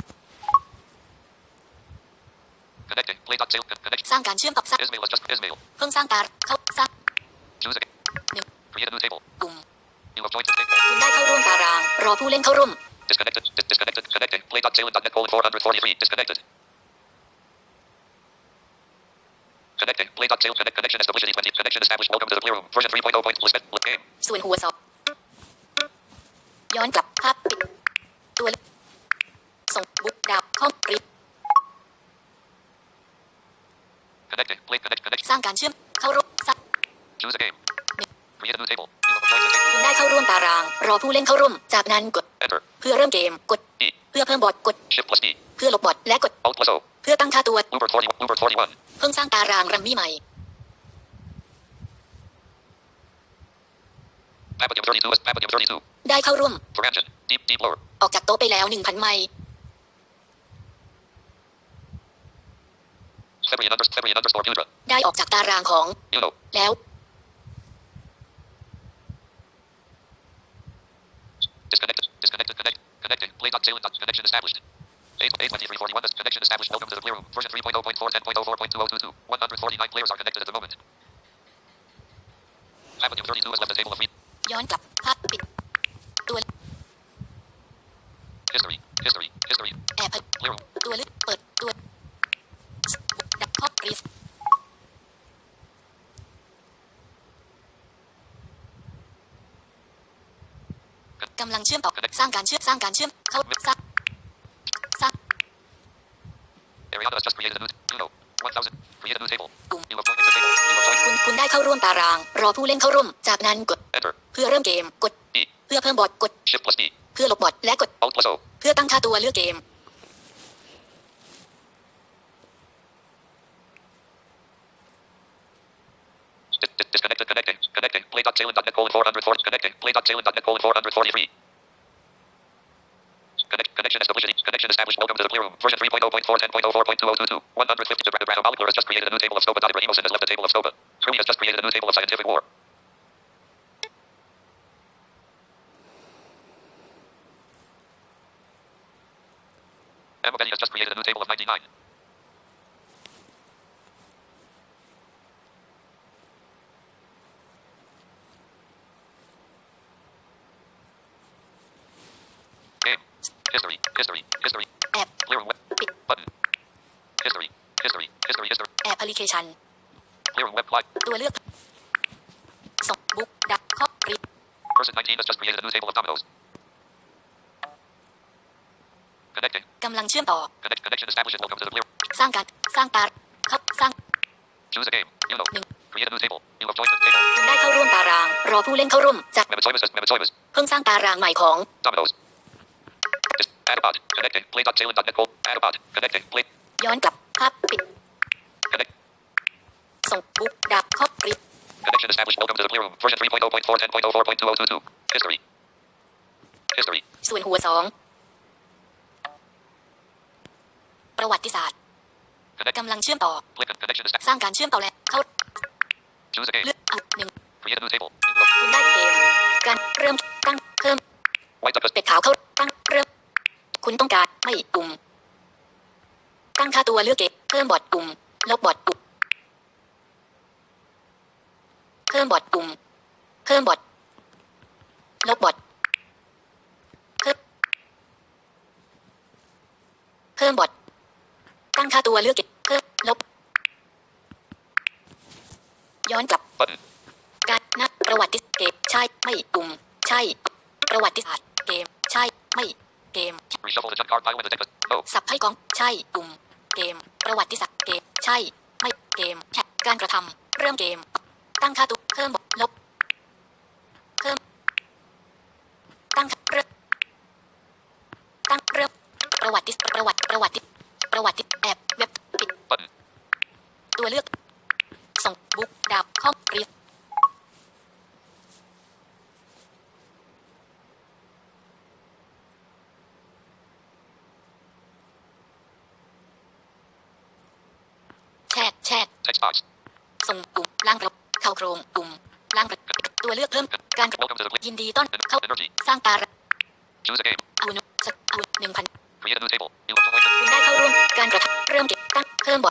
Connecting. Play dot salem. Connection. สร้างการเชื่อมต่อสร้าง Ismail is just Ismail. เพิ่งสร้างการเข้าสร้าง Choose a game. หนึ่ง Create a new table. ปุ่ม You have joined the table. คุณได้เข้าร่วมตารางรอผู้เล่นเข้าร่วม Disconnected. Dis- disconnected. Connecting. Play dot salem.net colon four hundred forty-three. Disconnected. Connecting. Play dot salem. Connect. Connection established. twenty. Connection established. Welcome to the Clear Room. Version three point oh point. List. List game. ส่วนหัวสองย้อนกลับภาพปิดตัวเลือกส่งบุ๊กดักคอปรีฟ Connecting. Play. Connect. Connection. สร้างการเชื่อมเข้าร่วมสร้าง Choose a game. Create a new table. You have joined the table. คุณได้เข้าร่วมตารางรอผู้เล่นเข้าร่วมจากนั้นกด Enter. เพื่อเริ่มเกมกด E. เพื่อเพิ่มบอทกด Shift plus D. เพื่อลบบอทและกด Alt plus O. เพื่อตั้งค่าตัว Uber forty. Uber forty-one. เพิ่งสร้างตารางรัมมี่ใหม่ Papadium thirty-two. Papadium thirty-two. ได้เข้าร่วม Varangian. Deep. Deep lower. ออกจากโต๊ะไปแล้ว หนึ่งพัน ไมล์ Febrian under. Febrian underscore Udra. ได้ออกจากตารางของ Uno. แล้ว Disconnected. Disconnected. Connect. Connecting. Play dot salem. Connection established. eight. eight twenty-three forty-one. Connection established. Welcome to the Clear Room. Version three point oh point four ten point oh four point two oh two two. one hundred forty-nine players are connected at the moment. Papadium thirty-two has left the table of read. ย้อนกลับภาพปิดตัว History. History. History. แอบ Clear Room. ตัวเลือกเปิดตัวดักคอปรีฟกำลังเชื่อมต่อสร้างการเชื่อมสร้างการเชื่อมเข้าสร้างสร้าง Ariana has just created a new. Uno. one thousand. Create a new table. ปุ่ม You have joined the table. You have joined. คุณคุณได้เข้าร่วมตารางรอผู้เล่นเข้าร่วมจากนั้นกด Enter. เพื่อเริ่มเกมกด E. เพื่อเพิ่มบอทกด Shift plus D. เพื่อลบบอทและกด Alt plus O. เพื่อตั้งค่าตัวเลือกเกม Dis- dis- Disconnected. Connecting. Connecting. Play dot salem.net colon four hundred forty. Connecting. Play dot salem.net colon four hundred forty-three. Connect. Connection established. Connection established. Welcome to the Clear Room. Version three point oh point four ten point oh four point two oh two two. one hundred fifty. Brad Molecular has just created a new table of Stoba. Ibrahimosin has left the table of Stoba. Trumi has just created a new table of Scientific War. Emma Betty has just created a new table of ninety-nine. Game. History. History. History. แอป Clear Room web. ปิด Button. History. History. History. History. แอปพลิเคชัน Clear Room web. Live. ตัวเลือกส่งบุ๊กดักคอปรีฟ Person nineteen has just created a new table of dominoes. Connecting. กำลังเชื่อมต่อ Connect. Connection established. Welcome to the Clear. สร้างการสร้างตาครับสร้าง Choose a game. You know. หนึ่ง Create a new table. You have joined the table. คุณได้เข้าร่วมตารางรอผู้เล่นเข้าร่วมจัด Mematoimus. Mematoimus. เพิ่งสร้างตารางใหม่ของ Dominoes. Just add a bot. Connecting. Play.jalen.net. Add a bot. Connecting. Play. ย้อนกลับภาพปิด Connect. ส่งบุ๊กดับคอปริ Connection established. Welcome to the Playroom. Version three point oh point four ten point oh four point two oh two two. History. History. ส่วนหัวสองประวัติศาสตร์ Connect. กำลังเชื่อมต่อ Click on connection established. สร้างการเชื่อมต่อและเข้า Choose a game. เลือกเอาหนึ่ง Create a new table. คุณได้เกมการเริ่มตั้งเพิ่ม White up. เป็ดขาวเข้าตั้งเริ่มคุณต้องการไม่ปุ่มตั้งค่าตัวเลือกเก็บเพิ่มบอทปุ่มลบบอทปุ่มเพิ่มบอทปุ่มเพิ่มบอทลบบอทเพิ่มเพิ่มบอทตั้งค่าตัวเลือกเก็บเพิ่มลบย้อนกลับ Button. การนับประวัติเกมใช่ไม่ปุ่มใช่ประวัติศาสตร์เกมใช่ไม่เกม Reshuffle the junk card pile in the deck list. No. สับไพ่กองใช่ปุ่มเกมประวัติศาสตร์เกมใช่ไม่เกมแค่การกระทำเริ่มเกมตั้งค่าตัวเพิ่มลบเพิ่มตั้งเริ่มตั้งเริ่มประวัติประวัติประวัติประวัติแอบเว็บปิด Button. ตัวเลือกส่งบุ๊กดาบข้อเรียนแชทแชท Text box. ส่งปุ่มล่างกระเข้าโครงปุ่มล่างกระตัวเลือกเพิ่มการกระ Welcome to the play. ยินดีต้อนเข้า Energy. สร้างตาระ Choose a game. เอาหนึ่งสักเอาหนึ่งพัน Create a new table. You have joined the คุณได้เข้าร่วมการกระทำเริ่มเก็บตั้งเพิ่มบอท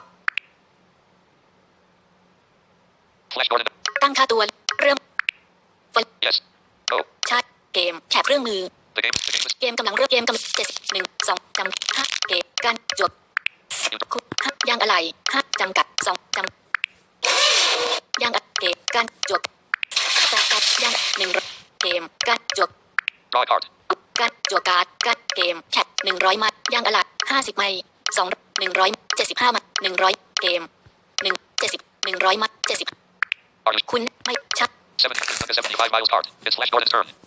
Flash Gordon. ตั้งค่าตัวเริ่ม Yes. No. ชาร์จเกมแถบเครื่องมือ The game. The game is. เกมกำลังเริ่มเกมกำลังเจ็ดสิบหนึ่งสองจำห้าเกมการจด You คุณห้ายังอะไรห้าจำกัดสองจำยังเกมการจดจำกัดยังหนึ่งเกมการจด Draw a card. การจดการ์ดการเกมแท็บหนึ่งร้อยมัดยังอะไรห้าสิบไม้สองหนึ่งร้อยเจ็ดสิบห้ามัดหนึ่งร้อยเกมหนึ่งเจ็ดสิบหนึ่งร้อยมัดเจ็ดสิบ Are you คุณไม่ชัด seven? seventy-five miles card. It's Flash Gordon's turn.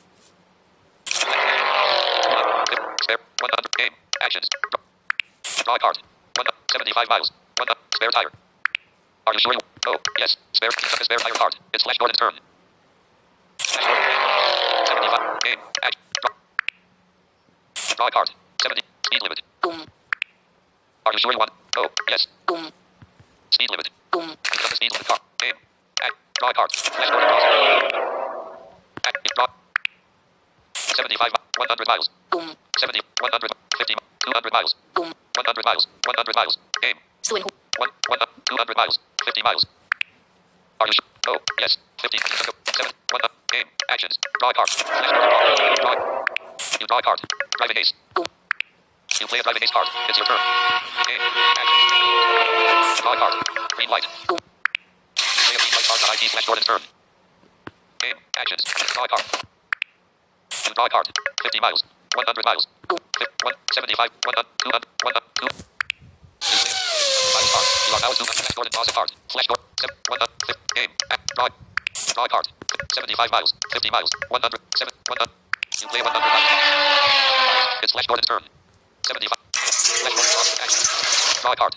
Spare. One hundred. Game. Actions. Draw a card. One seventy-five miles. One spare tire. Are you sure you? No. Yes. Spare. Spare tire card. It's Flash Gordon's turn. Flash Gordon. seventy-five. Game. Action. Draw. Draw a card. seventy. Speed limit. ปุ่ม Are you sure you want? No. Yes. ปุ่ม Speed limit. ปุ่ม Become the speed limit card. Game. Act. Draw a card. Flash Gordon draws. Act. Draw. seventy-five. one hundred miles. ปุ่ม seventy. one hundred. fifty. two hundred miles. ปุ่ม one hundred miles. one hundred miles. Game. ส่วนหุ One. One. two hundred miles. fifty miles. Are you sure? No. Yes. fifty. Seven. One. Game. Actions. Draw a card. Flash Gordon draw. Draw. You draw a card. Driving ace. ปุ่ม You play a driving ace card. It's your turn. Game. Actions. Draw a card. Green light. ปุ่ม Play a green light card on I D Flash Gordon's turn. Game. Actions. Draw a card. You draw a card. fifty miles. one hundred miles. ปุ่ม one seventy-five. one hundred. two hundred. one hundred. two. You play a driving card. You are now two. Flash Gordon draws a card. Flash Gordon. Seven. one hundred. Game. Act. Draw. Draw a card. seventy-five miles. fifty miles. one hundred. seven. one hundred. You play one hundred miles. It's Flash Gordon's turn. seventy-five. Flash Gordon draws action. Draw a card.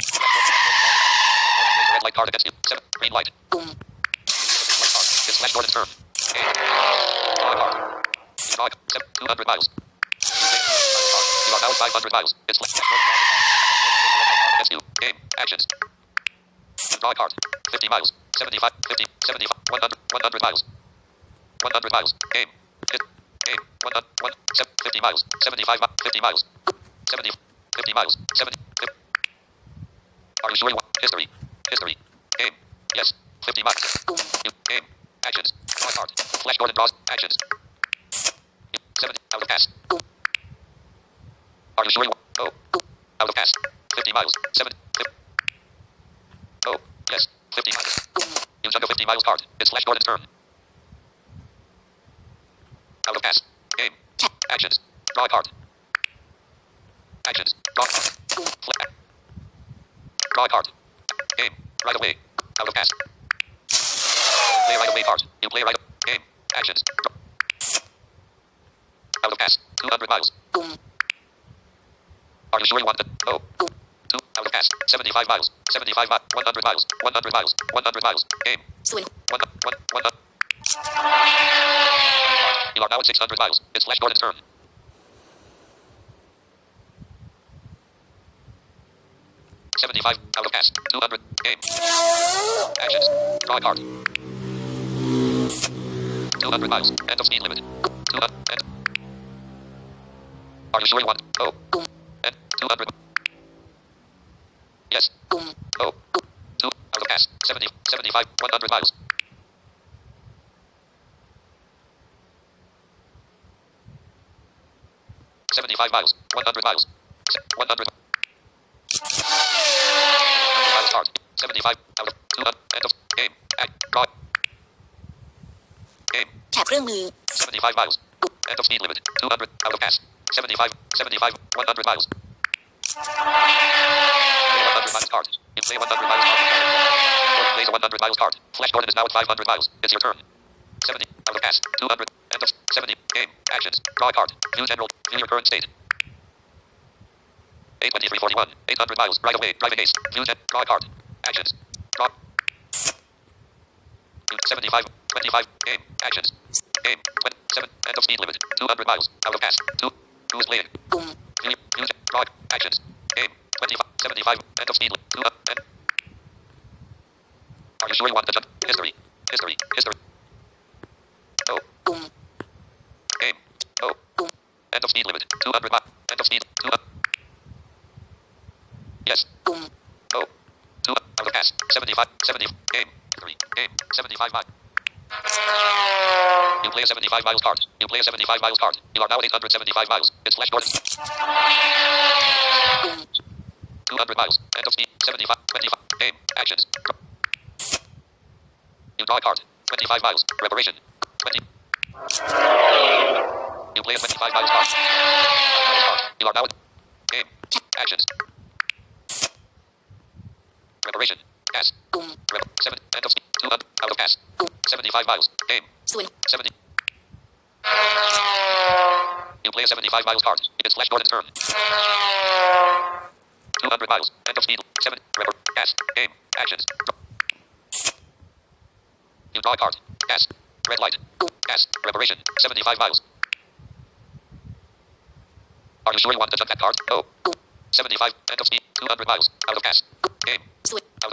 Red light card against you. Seven. Green light. ปุ่ม Light card. It's Flash Gordon's turn. Game. Draw a card. You draw a card. Seven. two hundred miles. You play one hundred card. You are now five hundred miles. It's Flash Gordon against you. Game. Actions. Draw a card. fifty miles. seventy-five. fifty. seventy-five. one hundred. one hundred miles. one hundred miles. Game. Hit. Game. one hundred. one, seven, fifty miles. seventy-five. fifty miles. seventy. fifty miles. seventy. fifty. Are you sure you want? History. History. Game. Yes. fifty miles. ปุ่ม You. Game. Actions. Draw a card. Flash Gordon draws. Actions. You. seventy. Out of gas. ปุ่ม Are you sure you want? No. Out of gas. fifty miles. seven. fifty. No. Yes. fifty miles. ปุ่ม You juggle fifty miles card. It's Flash Gordon's turn. Out of gas. Game. แท็บ Actions. Draw a card. Actions. Draw. Boom. Fla- Draw a card. Game. Right away. Out of cast. Play right away card. You play right. Game. Actions. Draw. Out of cast. two hundred miles. Boom. Are you sure you want it? No. Boom. Two. Out of cast. seventy-five miles. seventy-five miles. one hundred miles. one hundred miles. one hundred miles. Game. Swing. One. One. One. You are now at six hundred miles. It's Flash Gordon's turn. seventy-five. Out of cast. two hundred. Game. Actions. Draw a card. two hundred miles. End of speed limit. two hundred. End. Are you sure you want? No. Boom. End. two hundred. Yes. Boom. No. two. Out of cast. seventy. seventy-five. one hundred miles. seventy-five miles. one hundred miles. one hundred. Miles start. seventy-five. Out of two hundred. End of game. Act. Draw. Game. แถบเครื่องมือ seventy-five miles. End of speed limit. two hundred. Out of cast. seventy-five. seventy-five. one hundred miles. Play one hundred miles card. You play one hundred miles card. Gordon plays a one hundred miles card. Flash Gordon is now at five hundred miles. It's your turn. seventy. Out of cast. two hundred. End of seventy. Game. Actions. Draw a card. View general. View your current state. eight twenty-three forty-one. eight hundred miles. Right away. Driving ace. View gen. Draw a card. Actions. Draw. seventy-five. twenty-five. Game. Actions. Game. twenty-seven. End of speed limit. two hundred miles. Out of cast. two. Who is playing? ปุ่ม View. View gen. Draw. Actions. Game. twenty-five. seventy-five. End of speed limit. two hundred. End. Are you sure you want the jump? History. History. History. No. ปุ่ม Game. No. ปุ่ม End of speed limit. two hundred miles. End of speed. two hundred. Yes. ปุ่ม No. two. Out of cast. seventy-five. seventy. Game. three. Game. seventy-five miles. You play a seventy-five miles card. You play a seventy-five miles card. You are now eight hundred seventy-five miles. It's Flash Gordon. ปุ่ม two hundred miles. End of speed. seventy-five. twenty-five. Game. Actions. You draw a card. twenty-five miles. Preparation. twenty. You play a twenty-five miles card. You are now in game. Actions. Preparation. Gas. ปุ่ม Prep. seven. End of speed. two hundred. Out of gas. ปุ่ม seventy-five miles. Game. ส่วน seventy. You play a seventy-five miles card. It's Flash Gordon's turn. two hundred miles. End of speed. seven. Prepper. Gas. Game. Actions. You draw a card. Gas. Red light. Gas. Preparation. seventy-five miles. Are you sure you want to jump that card? No. ปุ่ม seventy-five. End of speed. two hundred miles. Out of gas. Game. ส่วน Out.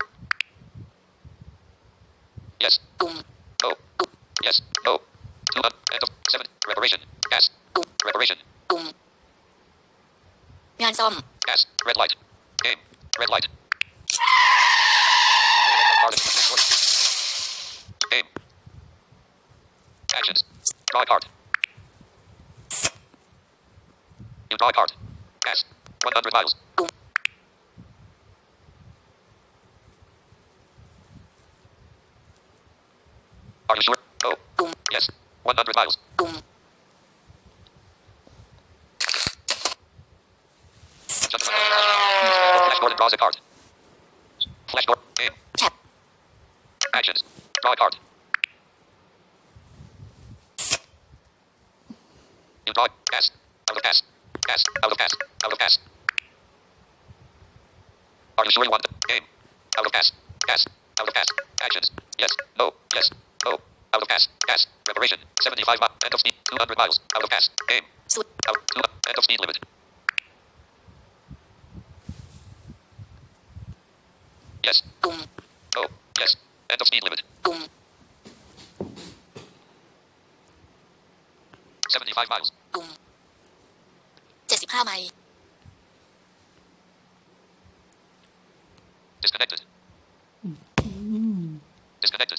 Yes. ปุ่ม No. Yes. No. two hundred. End of seven. Preparation. Gas. ปุ่ม Preparation. ปุ่มงานซ่อม Gas. Red light. Game. Red light. Game. Actions. Draw a card. You draw a card. Gas. one hundred miles. ปุ่ม Are you sure? No. ปุ่ม Yes. one hundred miles. ปุ่ม Flash Gordon draws a card. Flash Gordon. Game. แท็บ Actions. Draw a card. You draw. Gas. Out of gas. Gas. Out of gas. Out of gas. Are you sure you want the game? Out of gas. Gas. Out of gas. Actions. Yes. No. Yes. No. Out of gas. Gas. Preparation. seventy-five miles. End of speed. two hundred miles. Out of gas. Game. สุด Out. Two. End of speed limit. Yes. ปุ่ม No. Yes. End of speed limit. ปุ่ม seventy-five miles. ปุ่มเจ็ดสิบห้าไมล์ Disconnected. Disconnected.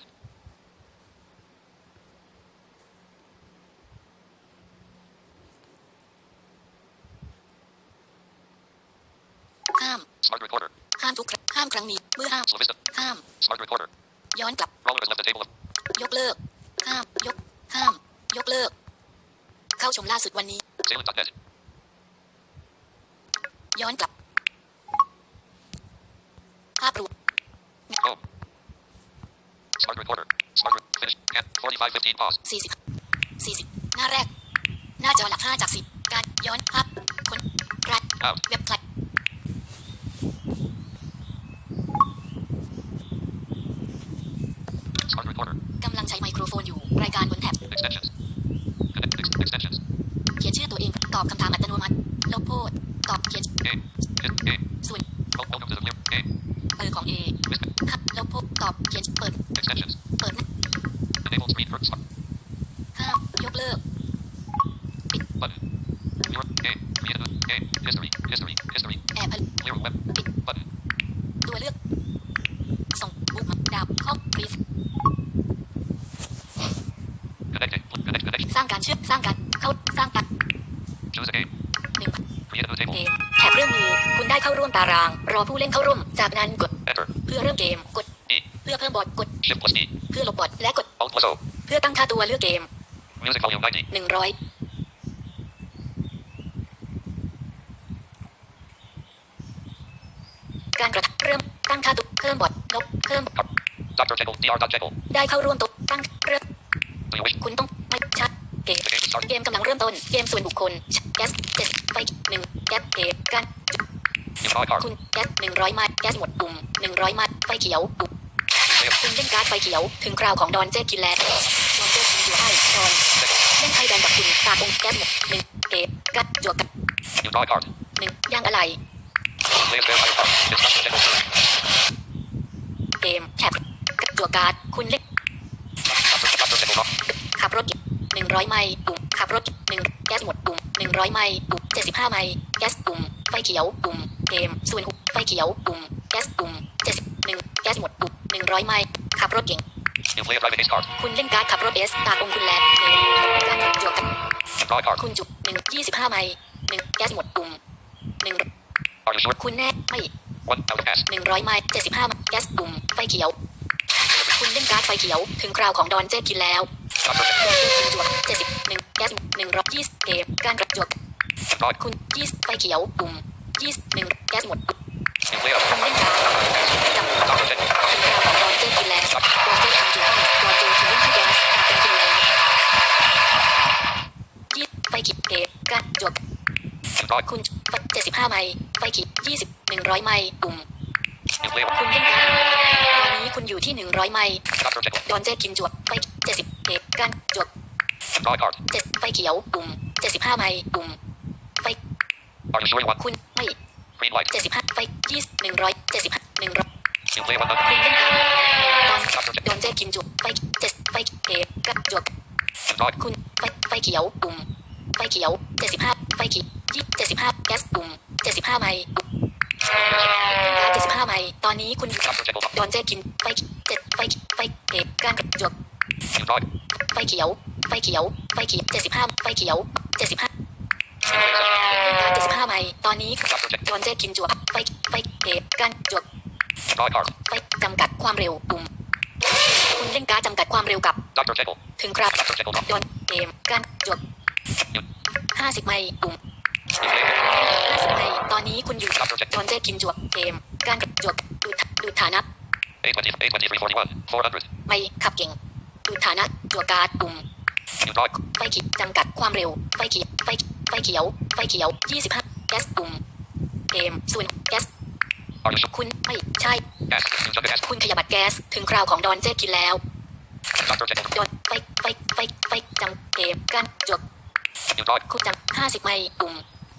Smart recorder. ห้ามทุกครั้งห้ามครั้งนี้เมื่อห้าม Slow Vista. ห้าม Smart recorder. ย้อนกลับ Roller has left the table of ยกเลิก ห้าม ยก ห้าม ยกเลิก เข้าชมล่าสุดวันนี้ Salem dot net. ย้อนกลับ ภ recorder. Start. Finish. forty-five fifteen pause. สี่สิบ สี่สิบหน้าแรกหน้าจอหลักห้าจากสิบการย้อนภาพคนรัด Out. เว็บคลัด Start recorder. กำลังใช้ไมโครโฟนอยู่รายการบนแท็บ Extensions. Connect. Ex- extensions. เขียนชื่อตัวเองตอบคำถามอัตโนมัติลบโพสต์ตอบเขียน A. Hit. A. ส่วน Wel- Welcome to the clear. A. เออของ A ฮับลบโพสต์ตอบเขียนเปิด Extensions. เปิดหน้า Enable screen for start. ห้ายกเลิก Button. Clear. A. Create a new. A. History. History. History. แอบผลิต Clear web. Button. ตัวเลือกส่งบุกดาวข้อคลิป Connecting. Connect. Connection. สร้างการเชื่อมสร้างการเข้าสร้างการ Choose a game. หนึ่ง Create a new เก table. มแถบเรื่องมือคุณได้เข้าร่วมตารางรอผู้เล่นเข้าร่วมจากนั้นกด Enter. เพื่อเริ่มเกมกด E. เพื่อเพิ่มบอทกด Shift plus E. เพื่อลบบอทและกด Alt plus O. เพื่อตั้งค่าตัวเลือกเกม Music volume ninety. หนึ่งร้อยการกระทำเริ่มตั้งค่าตัวเพิ่มบอทลบเพิ่ม Doctor Jekyll. Dr. Jekyll. ได้เข้าร่วมตัวตั้งเริ่ม Do you wish? คุณต้องไม่ชัดเกม The game is starting. เกมกำลังเริ่มต้นเกมส่วนบุคคลแก๊สเจ็ดไฟหนึ่งแก๊สเกมการ Imply card. คุณแก๊สหนึ่งร้อยไม้แก๊สหมดปุ่มหนึ่งร้อยไม้ไฟเขียวปุ่ม Play. คุณเล่นการ์ดไฟเขียวถึงคราวของดอนเจกินแล้วดอนเจกินอยู่ให้ดอนเล่นไพ่แดงกับคุณตาองแก๊สหมดหนึ่งเกมกัดจวกกับ Imply card. หนึ่งย่างอะไร Play a spare fire card. It's Doctor Jekyll's turn. เกมแคปกัดจวกการ์ดคุณเล่น Doctor Doctor Jekyll rock. ขับรถหนึ่งร้อยไมล์ปุ่มขับรถหนึ่งแก๊สหมดปุ่มหนึ่งร้อยไมล์ปุ่มเจ็ดสิบห้าไมล์แก๊สปุ่มไฟเขียวปุ่มเกมส่วนหุบไฟเขียวปุ่มแก๊สปุ่มเจ็ดสิบหนึ่งแก๊สหมดปุ่มหนึ่งร้อยไมล์ขับรถเก่ง You play a driving ace card. คุณเล่นการ์ดขับรถเอสตาองคุณแลนเกมการจับจวกกัน Imply card. คุณจุดหนึ่งยี่สิบห้าไมล์หนึ่งแก๊สหมดปุ่มหนึ่ง Are you sure? คุณแน่ไม่ One out of gas. หนึ่งร้อยไมล์เจ็ดสิบห้าแก๊สปุ่มไฟเขียว คุณเล่นการ์ดไฟเขียวถึงคราวของดอนเจกินแล้ว Doctor ด Jekyll. อนเจกินจวกเจ็ดสิบหนึ่งแก๊สหนึ่งร้อยยี่สิบเกมการกระจวก Imply. คุณยี่สิบไฟเขียวปุ่มยี่สิบหนึ่งแก๊สหมด You play a คุณเล่นการ์ดจำ Doctor Jekyll. ถึงคราวของดอนเจกินแล้วดอนเจกินจวกดอนเจถึงเล่นที่แก๊สตาเป็นคุณแล้วยี่ไฟขีดเกมการจวก Imply. คุณไฟเจ็ดสิบห้าไมล์ไฟขีดยี่สิบหนึ่งร้อยไมล์ปุ่ม You play a คุณเล่นการ์ดตอนนี้คุณอยู่ที่หนึ่งร้อยไมล์ Doctor Jekyll. ดอนเจกินจวกไฟเจ็ดสิบเกมการจวก Imply card. เจ็ดไฟเขียวปุ่มเจ็ดสิบห้าไมล์ปุ่มไฟ Are you sure you want? คุณไม่ Green light. เจ็ดสิบห้าไฟยี่สิบหนึ่งร้อยเจ็ดสิบห้าหนึ่งร้อย You play one hundred. คุณเล่นการตอนดอนเจกินจวกไฟเจ็ดไฟเกมกับจวก Imply. คุณไฟไฟเขียวปุ่มไฟเขียวเจ็ดสิบห้าไฟขีดยี่เจ็ดสิบห้าแก๊สปุ่มเจ็ดสิบห้าไมล์ปุ่มเจ็ดสิบห้าไมล์ตอนนี้คุณ Doctor Jekyll. ดอนเจกินไฟเจ็ดไฟไฟเกมการกับจวก Imply. ไฟเขียวไฟเขียวไฟเขียวเจ็ดสิบห้าไฟเขียวเจ็ดสิบห้าเจ็ดสิบห้าไมล์ตอนนี้ Doctor Jekyll. ดอนเจกินจวกไฟไฟเกมการจวก Imply card. ไฟจำกัดความเร็วปุ่มคุณเล่นการดจำกัดความเร็วกับ Doctor Jekyll. ถึงครับ Doctor Jekyll. ดอนเกมการจวก You. ห้าสิบไมล์ปุ่ม You play a ห้าสิบไมล์ตอนนี้คุณอยู่ Doctor Jekyll. ดอนเจกินจวกเกมการจวกดูดูฐานะ eight twenty. eight twenty-three forty-one. four hundred. ไม่ขับเก่งดูฐานะจวกการ์ดปุ่ม Imply. ไฟขีดจำกัดความเร็วไฟขีดไฟไฟเขียวไฟเขียวยี่สิบห้าแก๊สปุ่มเกมส่วนแก๊ส Are you sure? คุณไม่ใช่ Gas. You took a gas. คุณขยับบัตรแก๊สถึงคราวของดอนเจกินแล้ว Doctor Jekyll. ดอนไฟไฟไฟไฟจำเกมการจวก Imply. คุณจำห้าสิบไมล์ปุ่ม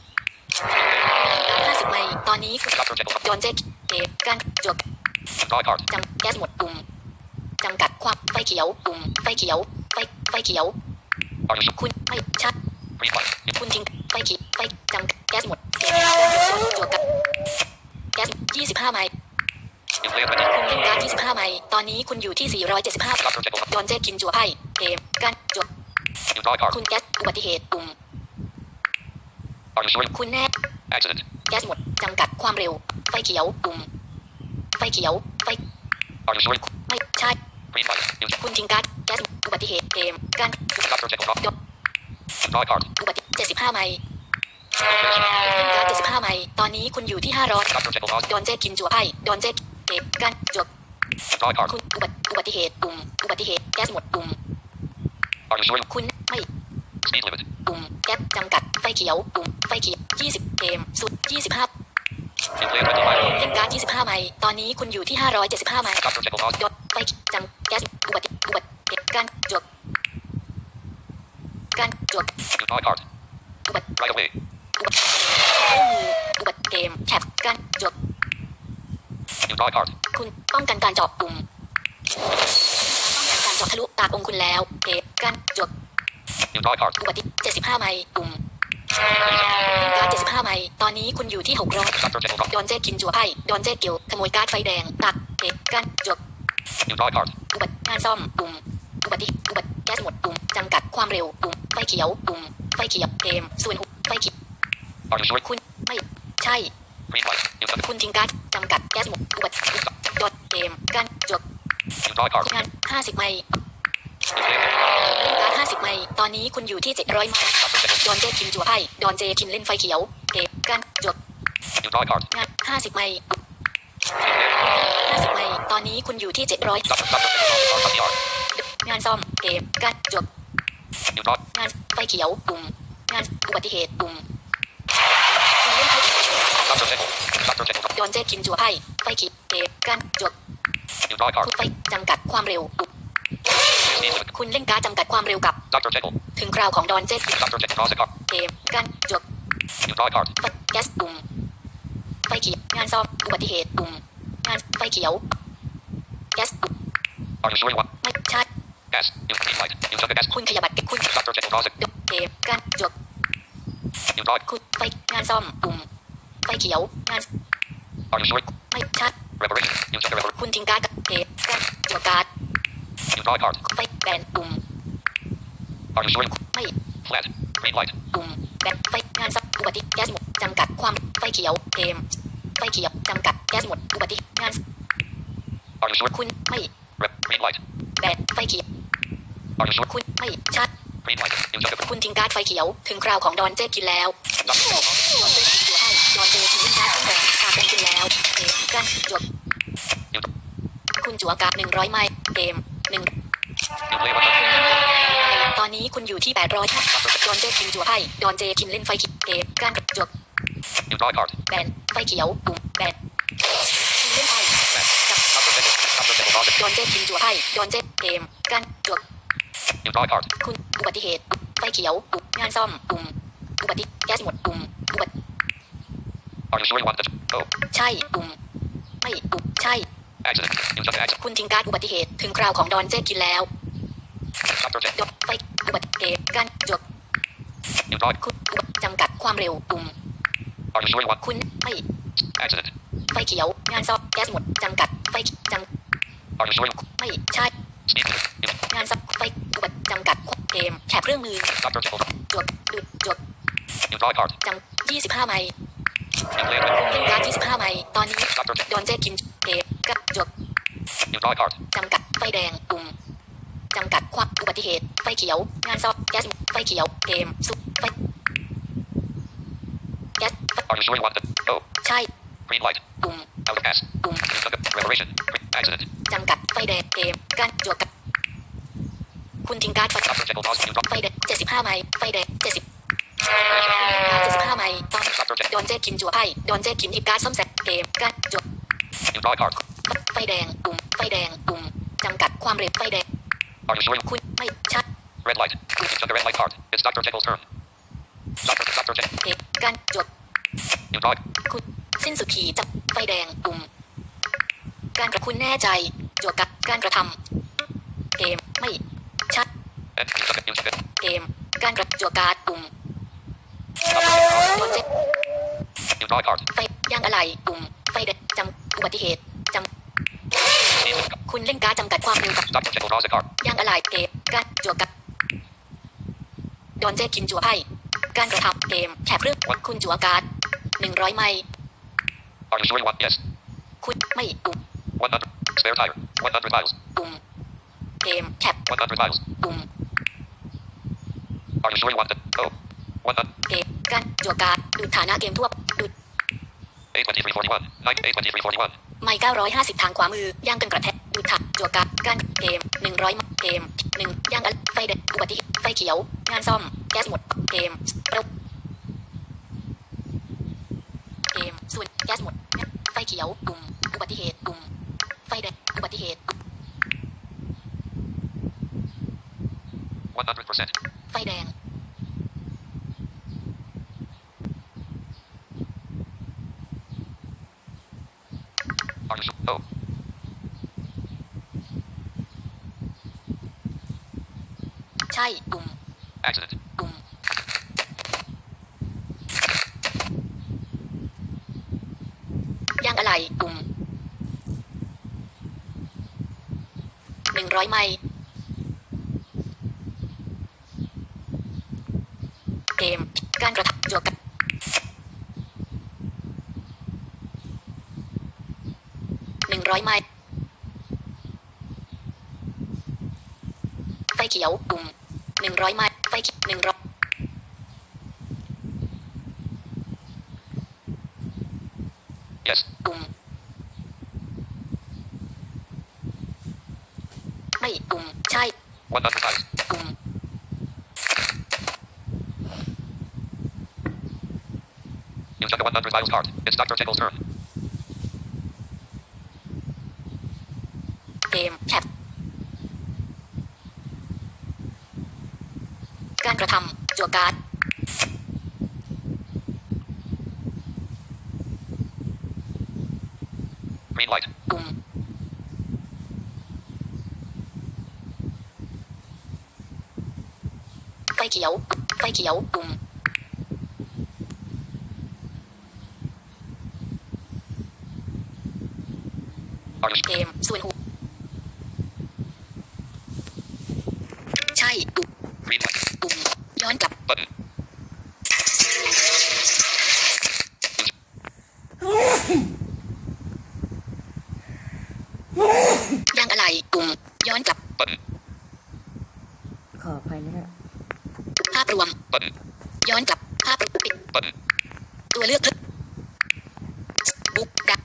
ห้าสิบไมล์ตอนนี้คุณ Doctor Jekyll. ดอนเจเกมการจวก Imply card. จำแก๊สหมดปุ่มจำกัดความไฟเขียวปุ่มไฟเขียวไฟไฟเขียว Are you sure? คุณไม่ชัด Green light. You. คุณทิ้งไฟขีดไฟจำแก๊สหมดเกมจวกกับแก๊สยี่สิบห้าไมล์ You play a twenty. คุณเล่นการ์ดยี่สิบห้าไมล์ตอนนี้คุณอยู่ที่สี่ร้อยเจ็ดสิบห้า Doctor Jekyll. ดอนเจกินจัวไพ่เกมการจวก Imply card. คุณแก๊สอุบัติเหตุปุ่ม Are you sure? คุณแน่ Accident. แก๊สหมดจำกัดความเร็วไฟเขียวปุ่มไฟเขียวไฟ Are you sure? ไม่ใช่ Green light. You. คุณทิ้งการ์ดแก๊สอุบัติเหตุเกมการ Doctor Jekyll. rock. ด Imply card. อุบัติเจ็ดสิบห้าไมล์เล่นการ์ดเจ็ดสิบห้าไมล์ตอนนี้คุณอยู่ที่ห้าร้อย Doctor Jekyll. rock. ดอนเจกินจัวไพ่ดอนเจเกมการจวก Imply card. คุณอุบัติอุบัติติเหตุปุ่มอุบัติเหตุแก๊สหมดปุ่ม Are you sure? คุณไม่ Speed limit. ปุ่มแก๊สจำกัดไฟเขียวปุ่มไฟเขียวยี่สิบเกมสุดยี่สิบห้า In play twenty-five. เล่นการ์ดยี่สิบห้าไมล์ตอนนี้คุณอยู่ที่ห้าร้อยเจ็ดสิบห้าไมล์ Doctor Jekyll pause. ยดไฟจำแก๊สอุบัติอุบัติเหตุการจดการจด You dog card. อุบัติ Right away. อุบัติเครื่องมืออุบัติเกมแคปการจด You dog card. คุณป้องกันการเจาะปุ่มป้องกันการเจาะทะลุตากองคุณแล้วเกมการจด You dog card. อุบัติเจ็ดสิบห้าไมล์ปุ่มเล่นการ์ดเจ็ดสิบห้าไมล์ตอนนี้คุณอยู่ที่หกร้อย Doctor Jekyll pause. ดอนเจกินจั่วไพ่ดอนเจเกียวขโมยการ์ดไฟแดงตักเกมการจด You dog card. อุบัติงานซ่อมปุ่มอุบัติอุบัติแก๊สหมดปุ่มจำกัดความเร็วปุ่มไฟเขียวปุ่มไฟเขียวเกมส่วนหุบไฟเขียว Are you sure? คุณไม่ใช่ Green light. You took it. คุณทิ้งการ์ดจำกัดแก๊สหมดอุบัติดอทเกมการจด You dog card. งานห้าสิบไมล์ You play it. เล่นการ์ดห้าสิบไมล์ตอนนี้คุณอยู่ที่เจ็ดร้อยไมล์ Doctor Jekyll. ดอนเจกินจั่วไพ่ดอนเจกินเล่นไฟเขียวเกมการจด You dog card. งานห้าสิบไมล์ You play it. ห้าสิบไมล์ตอนนี้คุณอยู่ที่เจ็ดร้อย Doctor Doctor Jekyll pause. Pause the R. งานซ่อมเกมการจด You dog. งานไฟเขียวปุ่มงานอุบัติเหตุปุ่มคุณเล่นไพ่ Doctor Jekyll. Doctor Jekyll. ดอนเจกินจั่วไพ่ไฟขีดเกมการจด You dog card. คุณไฟจำกัดความเร็วปุ่ม Speed limit. คุณเล่นการ์ดจำกัดความเร็วกับ Doctor Jekyll. ถึงคราวของดอนเจกิน Doctor Jekyll pause the car. เกมการจด You dog card. ไฟแก๊สปุ่มไฟเขียวงานซ่อมอุบัติเหตุปุ่มงานไฟเขียวแก๊สปุ่ม Are you sure you want? ไม่ใช่ Gas. You green light. You took a gas. คุณขยับบัตรคุณ Doctor Jekyll pause it. ดเกมการจด You dog. คุณไฟงานซ่อมปุ่มไฟเขียวงาน Are you sure? ไม่ใช่ Reparation. You took a reparation. คุณทิ้งการ์ดเกมการจดการ์ด You dog card. ไฟแบนปุ่ม Are you sure? ไม่ Flat. Green light. ปุ่มแบนไฟงานซ่อมอุบัติแก๊สหมดจำกัดความไฟเขียวเกมไฟเขียวจำกัดแก๊สหมดอุบัติงาน Are you sure? คุณไม่ Rep. Green light. แบนไฟเขียว Are you sure? คุณไม่ชัด Green light. You took a คุณทิ้งการ์ดไฟเขียวถึงคราวของดอนเจกินแล้ว Doctor Jekyll pause. ดอนเจกินตัวให้ดอนเจทิ้งการ์ดต้นแบบตามเป็นคุณแล้วเกมการจด You คุณจั่วการ์ดหนึ่งร้อยไมล์เกมหนึ่ง you play one hundred. ตอนนี้คุณอยู่ที่แปดร้อยดอนเจกินจั่วให้ดอนเจกินเล่นไฟเขียวเกมการจด You dog card. แบนไฟเขียวปุ่มแบนคุณเล่นไพ่ Flat. Doctor Jekyll. Doctor Jekyll pause it. ดอนเจกินจั่วไพ่ดอนเจเกมการจด You dog card. คุณอุบัติเหตุไฟเขียวปุ่มงานซ่อมปุ่มอุบัติแก๊สหมดปุ่มอุบัติ Are you sure you want the? Oh. ใช่ปุ่มไม่ปุ่มใช่ Accident. You took an accident. คุณทิ้งการ์ดอุบัติเหตุถึงคราวของดอนเจกินแล้ว Doctor ด Jekyll. อกไฟอุบัติเหตุการจด You dog. คุณอุบัติจำกัดความเร็วปุ่ม Are you sure you want? คุณไม่ Accident. ไฟเขียวงานซ่อมแก๊สหมดจำกัดไฟจ Are you sure you ำไม่ใช่ speed limit? You งานซ่อมไฟอุบัติจำกัดเกมแคปเครื่องมือ Doctor Jekyll. จดดุดจด You dog card. จำยี่สิบห้าไมล์ You play คุณ it. เล่นการ์ดยี่สิบห้าไมล์ตอนนี้ Doctor ด Jekyll. อนเจกินเกมกับจด You dog card. จำกัดไฟแดงปุ่มจำกัดความอุบัติเหตุไฟเขียวงานซ่อมแก๊สไฟเขียวเกมสุดไฟแก๊ส Are you sure you want the? Oh. ใช่ Green light. ปุ่ม Out of gas. ปุ่ม You took a reparation. Green accident. จำกัดไฟแดงเกมการจวดกับคุณทิ้งการ์ดไฟ Doctor Jekyll pause. You drop. ไฟแดงเจ็ดสิบห้าไมล์ไฟแดงเจ็ดสิบ Reparation. เจ็ดสิบห้าไมล์ตอน Doctor Jekyll. ดอนเจกินจั่วไพ่ดอนเจกินทิปการ์ดซ่อมแซมเกมการจวด You dog card. ไฟแดงปุ่มไฟแดงปุ่มจำกัดความเร็วไฟแดง Are you sure you คุณไม่ชัด red light? You took a red light card. It's Doctor Jekyll's turn. Doctor Doctor Jekyll. เกมการจวด You dog. คุณสิ้นสุดขีจับไฟแดงปุ่มการกระคุณแน่ใจจวดกับการกระทำเกมไม่ชัด And you took it. You took it. เกมการกระจวดการ์ดปุ่ม Doctor Jekyll. ดอนเจ You dog card. ไฟย่างอะไรปุ่มไฟแดงจำอุบัติเหตุจ Speed limit. ำคุณเล่นการ์ดจำกัดความเร็วกับ Doctor Jekyll draws a card. ย่างอะไรเกมการจวดกับดอนเจกินจัวไพ่การกระทำเกมแคปเรื่องคุณจัวการ์ดหนึ่งร้อยไมล์ Are you sure you want? Yes. คุณไม่ปุ่ม one hundred. Spare tire. one hundred miles. ปุ่มเกมแคป one hundred miles. ปุ่ม Are you sure you want the? Oh. one hundred. เกมการจัวการ์ดดูฐานะเกมทั่วดู eight twenty-three forty-one. nine eight twenty-three forty-one. ไม้เก้าร้อยห้าสิบทางขวามือย่างกันกระแทกดูถักจั่วการการเกมหนึ่งร้อยเกมหนึ่งย่างอันไฟแดงอุบัติเหตุไฟเขียวงานซ่อมแก๊สหมดเกมระเกมส่วนแก๊สหมดไฟเขียวปุ่มอุบัติเหตุปุ่มไฟแดงอุบัติเหตุ one hundred percent ไฟแดง Are you sure? Oh. ใช่ปุ่ม Accident ปุ่มย่างอะไรปุ่มหนึ่งร้อยไมล์เกมการกระทำจั่วกันหนึ่งร้อยไมล์ไฟเขียวปุ่มหนึ่งร้อยไมล์ไฟเขียวหนึ่งร้อย Yes ปุ่มไม่ปุ่มใช่ one hundred times ปุ่ม You took a one hundred miles card. It's Doctor Jekyll's turn. เกมแคปการกระทำจั่วการ์ด Green light ปุ่มไฟเขียวไฟเขียวปุ่ม Are you เก sure? มส่วนหูใช่ปุ่ม Green light ปุ่มย้อนกลับ button ย่างอะไรปุ่มย้อนกลับ button ขออภัยนะฮะภาพรวม button ย้อนกลับภาพปิด button ตัวเลือกทึกบุ๊กดัก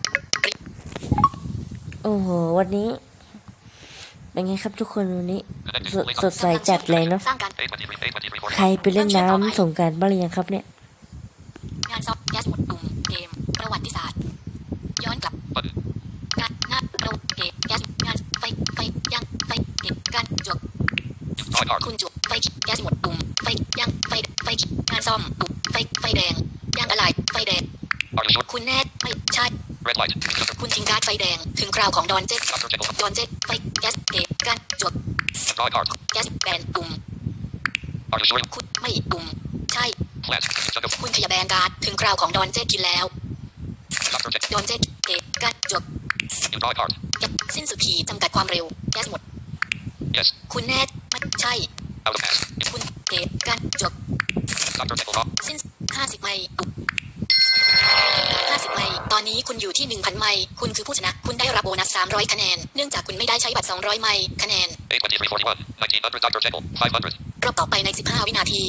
โอ้โหวันนี้เป็นไงครับทุกคนวันนี้สดสดใสจัดเลยเนาะสร้างการ eight twenty-three eight twenty-three ใครไปเล่นน้ำสงกรานต์บ้างหรือยังครับเนี่ยงานซอฟต์แก๊สหมดปุ่มเกมประวัติศาสตร์ย้อนกลับ button การงานเราเกมแก๊สงานไฟไฟย่างไฟเกมการจวบ Toy card คุณจวบไฟแก๊สหมดปุ่มไฟย่างไฟไฟงานซ่อมปุ่มไฟไฟแดงย่างอะไรไฟแดง Are you sure? คุณแน่ไม่ใช่ Red light คุณทิ้งการ์ดไฟแดงถึงคราวของดอนเจ็ต Doctor Jekyll ดอนเจ็ตไฟแก๊สเกมการจวบ Toy card แก๊สแบนปุ่ม Are you sure? คุณไม่ปุ่มใช่ Flash Took a คุณขยับแบนการ์ดถึงคราวของดอนเจ็ตกินแล้ว Doctor Jekyll ดอนเจ็ตเกมการจวบ You toy card สิ้นสุดขีดจำกัดความเร็วแก๊สหมด Yes คุณแน่ไม่ใช่ Out of pass คุณเกมการจบ Doctor Jekyll off สิ้นห้าสิบไมล์ห้าสิบไมล์ตอนนี้คุณอยู่ที่หนึ่งพันไมล์คุณคือผู้ชนะ คุณได้รับโบนัสสามร้อยคะแนน เนื่องจากคุณไม่ได้ใช้บัตรสองร้อยไมล์คะแนน eight twenty-three forty-one nineteen hundred Doctor Jekyll five hundred รอบต่อไปในสิบห้าวินาที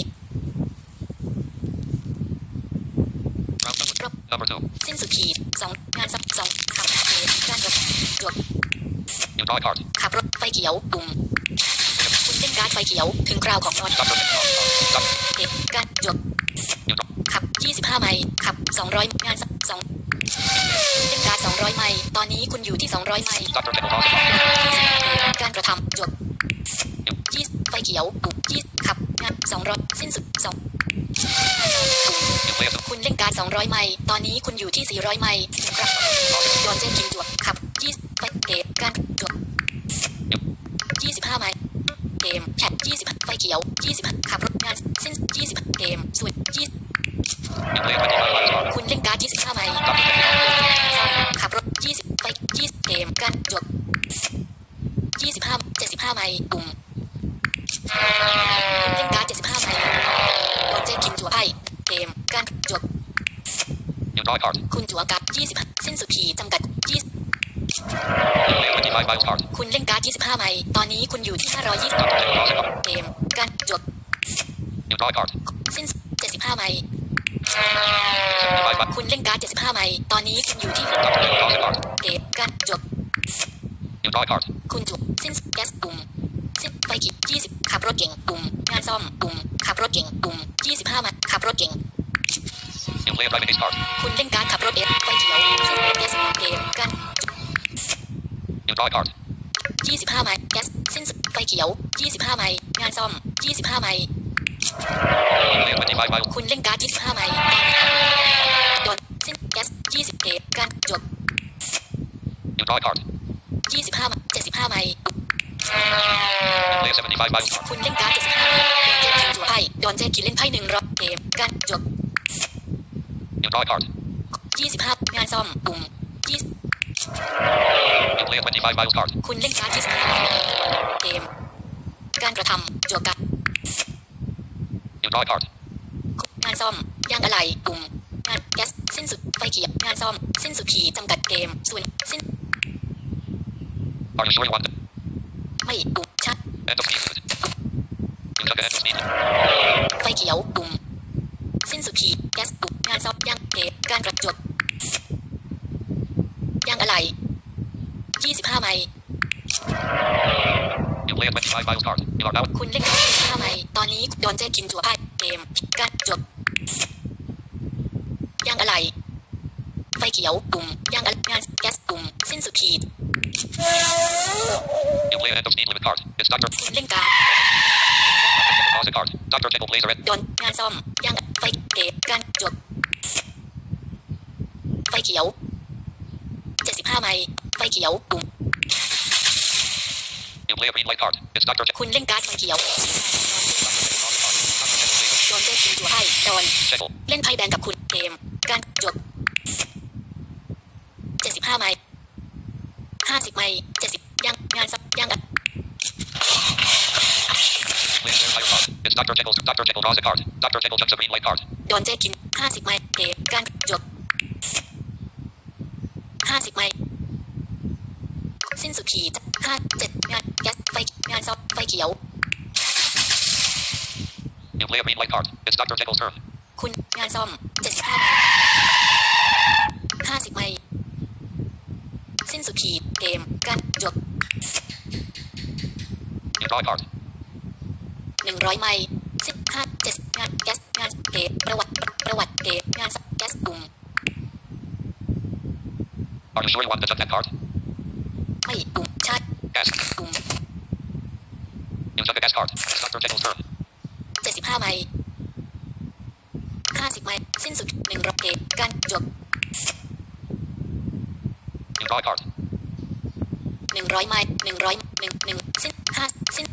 Round number รอบ number two สิ้นสุดขีดสองงานสับสองขับเกมการจบจด You toy card ขับรถไฟเขียวปุ่มคุณเล่นการ์ดไฟเขียวถึงคราวของนอน Doctor Jekyll off Doctor เกมการจบ You toy ขับยี่สิบห้าไมล์ขับสองร้อยงานสับสองเล่นการ์ดสองร้อยไมล์ตอนนี้คุณอยู่ที่สองร้อยไมล์ Doctor Jekyll off การกระทำจบยี่ไฟเขียวปุ่มยี่ขับงานสองร้อยสิ้นสุดสอง You play as a คุณเล่นการสองร้อยไมล์ตอนนี้คุณอยู่ที่สี่ร้อยไมล์ครับยอนเจนกิงจวบขับยี่ไฟเกมการจบยี่สิบห้าไมล์เกมแคปยี่สิบไฟเขียวยี่สิบขับรถงานสิ้นยี่สิบเกมส่วนยี่ You play twenty-five miles card คุณเล่นการยี่สิบห้าไมล์ Doctor Jekyll ขับรถยี่สิบไฟยี่สิบเกมการจบยี่สิบห้าเจ็ดสิบห้าไมล์ปุ่มเล่นการ์ดเจ็ดสิบห้าไมล์โดนเจคิมจั่วไพ่เกมการจบ You toy card คุณจั่วการ์ดยี่สิบสิ้นสุดขีดจำกัดยี่สิบ You play twenty-five miles card คุณเล่นการ์ดยี่สิบห้าไมล์ตอนนี้คุณอยู่ที่ห้าร้อยยี่สิบ Doctor Jekyll off เกมการจบ You toy card สิ้นเจ็ดสิบห้าไมล์ seventy-five buttons. คุณเล่นการ์ดเจ็ดสิบห้าใบตอนนี้คุณอยู่ที่ Doctor Table draws a card. เกมการจบ You draw a card. คุณจุสิ้นแก๊สปุ่มสิ้นไฟขีดยี่สิบขับรถเก่งปุ่มงานซ่อมปุ่มขับรถเก่งปุ่มยี่สิบห้ามาขับรถเก่ง You play a driving ace card. คุณเล่นการ์ดขับรถเอสไฟเขียวสิ้นแก๊สเกมการ You draw a card. ยี่สิบห้าไม้แก๊สสิ้นสุดไฟเขียวยี่สิบห้าไม้งานซ่อมยี่สิบห้าไม้ You play a twenty-five mile. คุณเล่นการ์ดยี่สิบห้าไม้โดนสิ้นแก๊สยี่สิบเกมการจบ You draw a card. ยี่สิบห้าเจ็ดสิบห้าไม้ You play a seventy-five mile card. คุณเล่นการ์ดเจ็ดสิบห้าไม้โดนเจ๊กินจั่วไพ่โดนเจ๊กินเล่นไพ่หนึ่งรอบเกมการจบ You draw a card. ยี่สิบห้างานซ่อมปุ่มยี่สิบ You play a twenty-five mile card. คุณเล่นการ์ดยี่สิบห้าไม้เกมการกระทำจั่วกัด You draw a card. งานซ่อมยางอะไหล่ปุ่มงานแก๊สสิ้นสุดไฟเขียวงานซ่อมสิ้นสุดขีดจำกัดเกมส่วนสิ้น Are you sure you want it? ไม่ปุ่มชัด End of speed limit. You took an end of speed limit. ไฟเขียวปุ่มสิ้นสุดขีดแก๊สปุ่มงานซ่อมยางเกมการกระจกยางอะไหล่ยี่สิบห้าไม้ You play a twenty-five mile card. You are now. คุณเล่นการ์ดยี่สิบห้าไม้ตอนนี้โดนเจ๊กินจั่วไพ่เกมการจบยางอะไหล่ไฟเขียวปุ่มยางอะงานแก๊สปุ่มสิ้นสุดขีด You play an end of speed limit card. It's Doctor คุณเล่นการ์ด draws a card. Doctor Jekyll plays a red. โดนงานซ่อมยางไฟเกมการจบไฟเขียวเจ็ดสิบห้าไม้ไฟเขียวปุ่ม You play a green light card. It's Doctor Jekyll. คุณเล่นการ์ดไฟเขียว Doctor Jekyll plays a โดนเจ๊กินจั่วไพ่โดน Jekyll. เล่นไพ่แดงกับคุณเกมการจบเจ็ดสิบห้าไม้ห้าสิบไม้เจ็ดสิบยางงานซ่อมยางอะ You play a red light card. It's Doctor Jekyll. Doctor Jekyll draws a card. Doctor Jekyll chucks a green light card. โดนเจ๊กินห้าสิบไม้เกมการจบห้าสิบไม้สิ้นสุดขีดห้าเจ็ดงานแก๊สไฟงานซ่อมไฟเขียว You play a green light card. It's Doctor Jekyll's turn. คุณงานซ่อมเจ็ดสิบห้าไม้ห้าสิบไม้สิ้นสุดขีดเกมการจบ You draw a card. หนึ่งร้อยไม้สิบห้าเจ็ดงานแก๊สงานเกมประวัติประวัติเกมงานแก๊สปุ่ม Are you sure you want to chuck that card? ไม่ปุ่มชาร์จ Gas. ปุ่ม You chuck a gas card. It's Doctor Jekyll's turn. เจ็ดสิบห้าไม้ห้าสิบไม้สิ้นสุดหนึ่งรอบเกมการจบ You draw a card. หนึ่งร้อยไม้หนึ่งร้อยหนึ่งหนึ่งสิ้นห้าสิ้น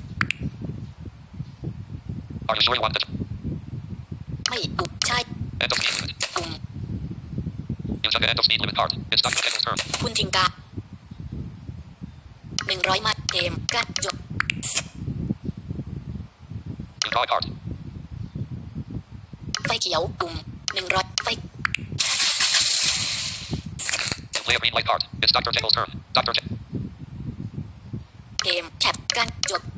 Are you sure you want to? ไม่ปุ่มชาร์จ End of speed limit. ปุ่ม You chuck an end of speed limit card. It's Doctor Jekyll's turn. คุณทิ้งกาหนึ่งร้อยไม้เกมการจบ You draw a card. ไฟเขียวปุ่มหนึ่งร้อยไฟ You play a green light card. It's Doctor Jekyll's turn. Doctor Jekyll. เกมแคปการจบ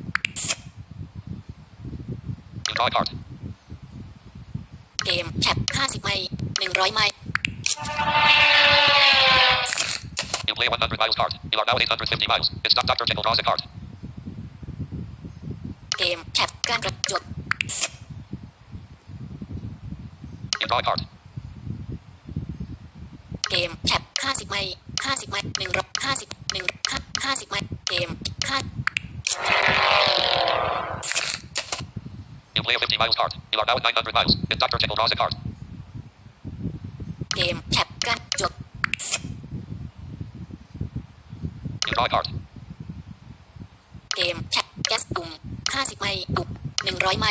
You draw a card. เกมแคปห้าสิบไม้หนึ่งร้อยไม้ You play a one hundred miles card. You are now at eight hundred fifty miles. It's Doc- Doctor Jekyll draws a card. เกมแคปการกระจบ You draw a card. เกมแคปห้าสิบไม้ห้าสิบไม้หนึ่งร้อยห้าสิบหนึ่งห้าห้าสิบไม้เกมห้า You play a fifty miles card. You are now at nine hundred miles. It's Doctor Jekyll draws a card. เกมแคปการจบ You draw a card. เกมแคปแก๊สปุ่มห้าสิบไม้ปุ่มหนึ่งร้อยไม้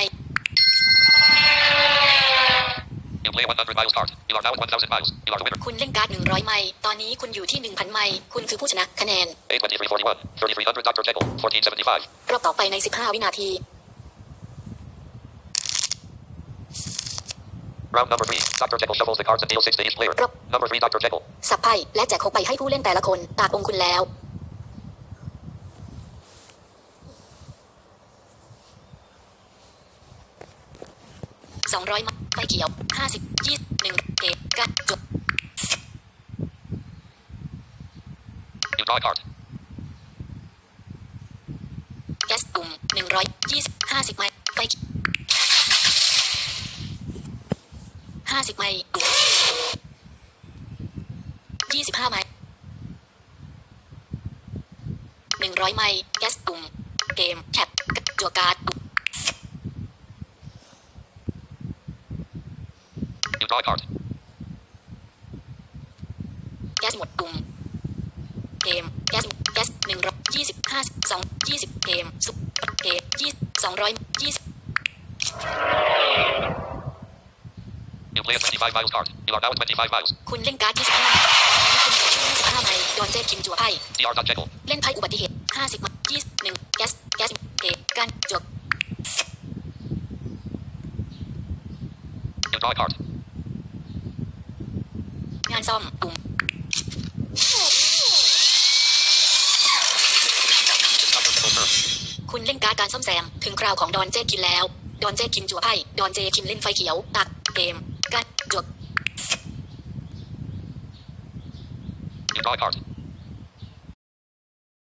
You play a one hundred miles card. You are now at one thousand miles. You are the winner. คุณเล่นการ์ดหนึ่งร้อยไม้ตอนนี้คุณอยู่ที่หนึ่งพันไม้คุณคือผู้ชนะคะแนน eight twenty-three forty-one. thirty-three hundred Doctor Jekyll. fourteen seventy-five. รอบต่อไปในสิบห้าวินาที Round number three. Doctor Jekyll shuffles the cards and deals six to each player. Rob. Number three. Doctor Jekyll. สับไพ่และแจกหกใบให้ผู้เล่นแต่ละคนตากองคุณแล้วสองร้อยไม้ไฟเขียวห้าสิบยี่สิบหนึ่งเกมการจบ You draw a card. แก๊สปุ่มหนึ่งร้อยยี่สิบห้าสิบไมล์ไฟห้าสิบไมล์ยี่สิบห้าไมล์หนึ่งร้อยไมล์แก๊สปุ่มเกมแคปจั่วการ์ด You draw a card. แก๊สหมดปุ่มเกมแก๊สแก๊สหนึ่งร้อยยี่สิบห้าสองยี่สิบเกมสุปเกมยี่สองร้อยยี่สิบ You play a twenty-five miles card. You are now at twenty-five miles. คุณเล่นการ์ดยี่สิบห้าตอนนี้คุณอยู่ที่ยี่สิบห้าไมล์โดนเจ๊คิมจั่วไพ่ D R dot Jekyll. เล่นไพ่อุบัติเหตุห้าสิบไมล์ยี่สิบหนึ่งแก๊สแก๊สเกมการจบ You draw a card. งานซ่อมปุ่ม It's not your full turn. คุณเล่นการ์ดการซ่อมแซมถึงคราวของดอนเจคินแล้วดอนเจคินจั่วไพ่ดอนเจคินเล่นไฟเขียวตักเกมการจบ You draw a card.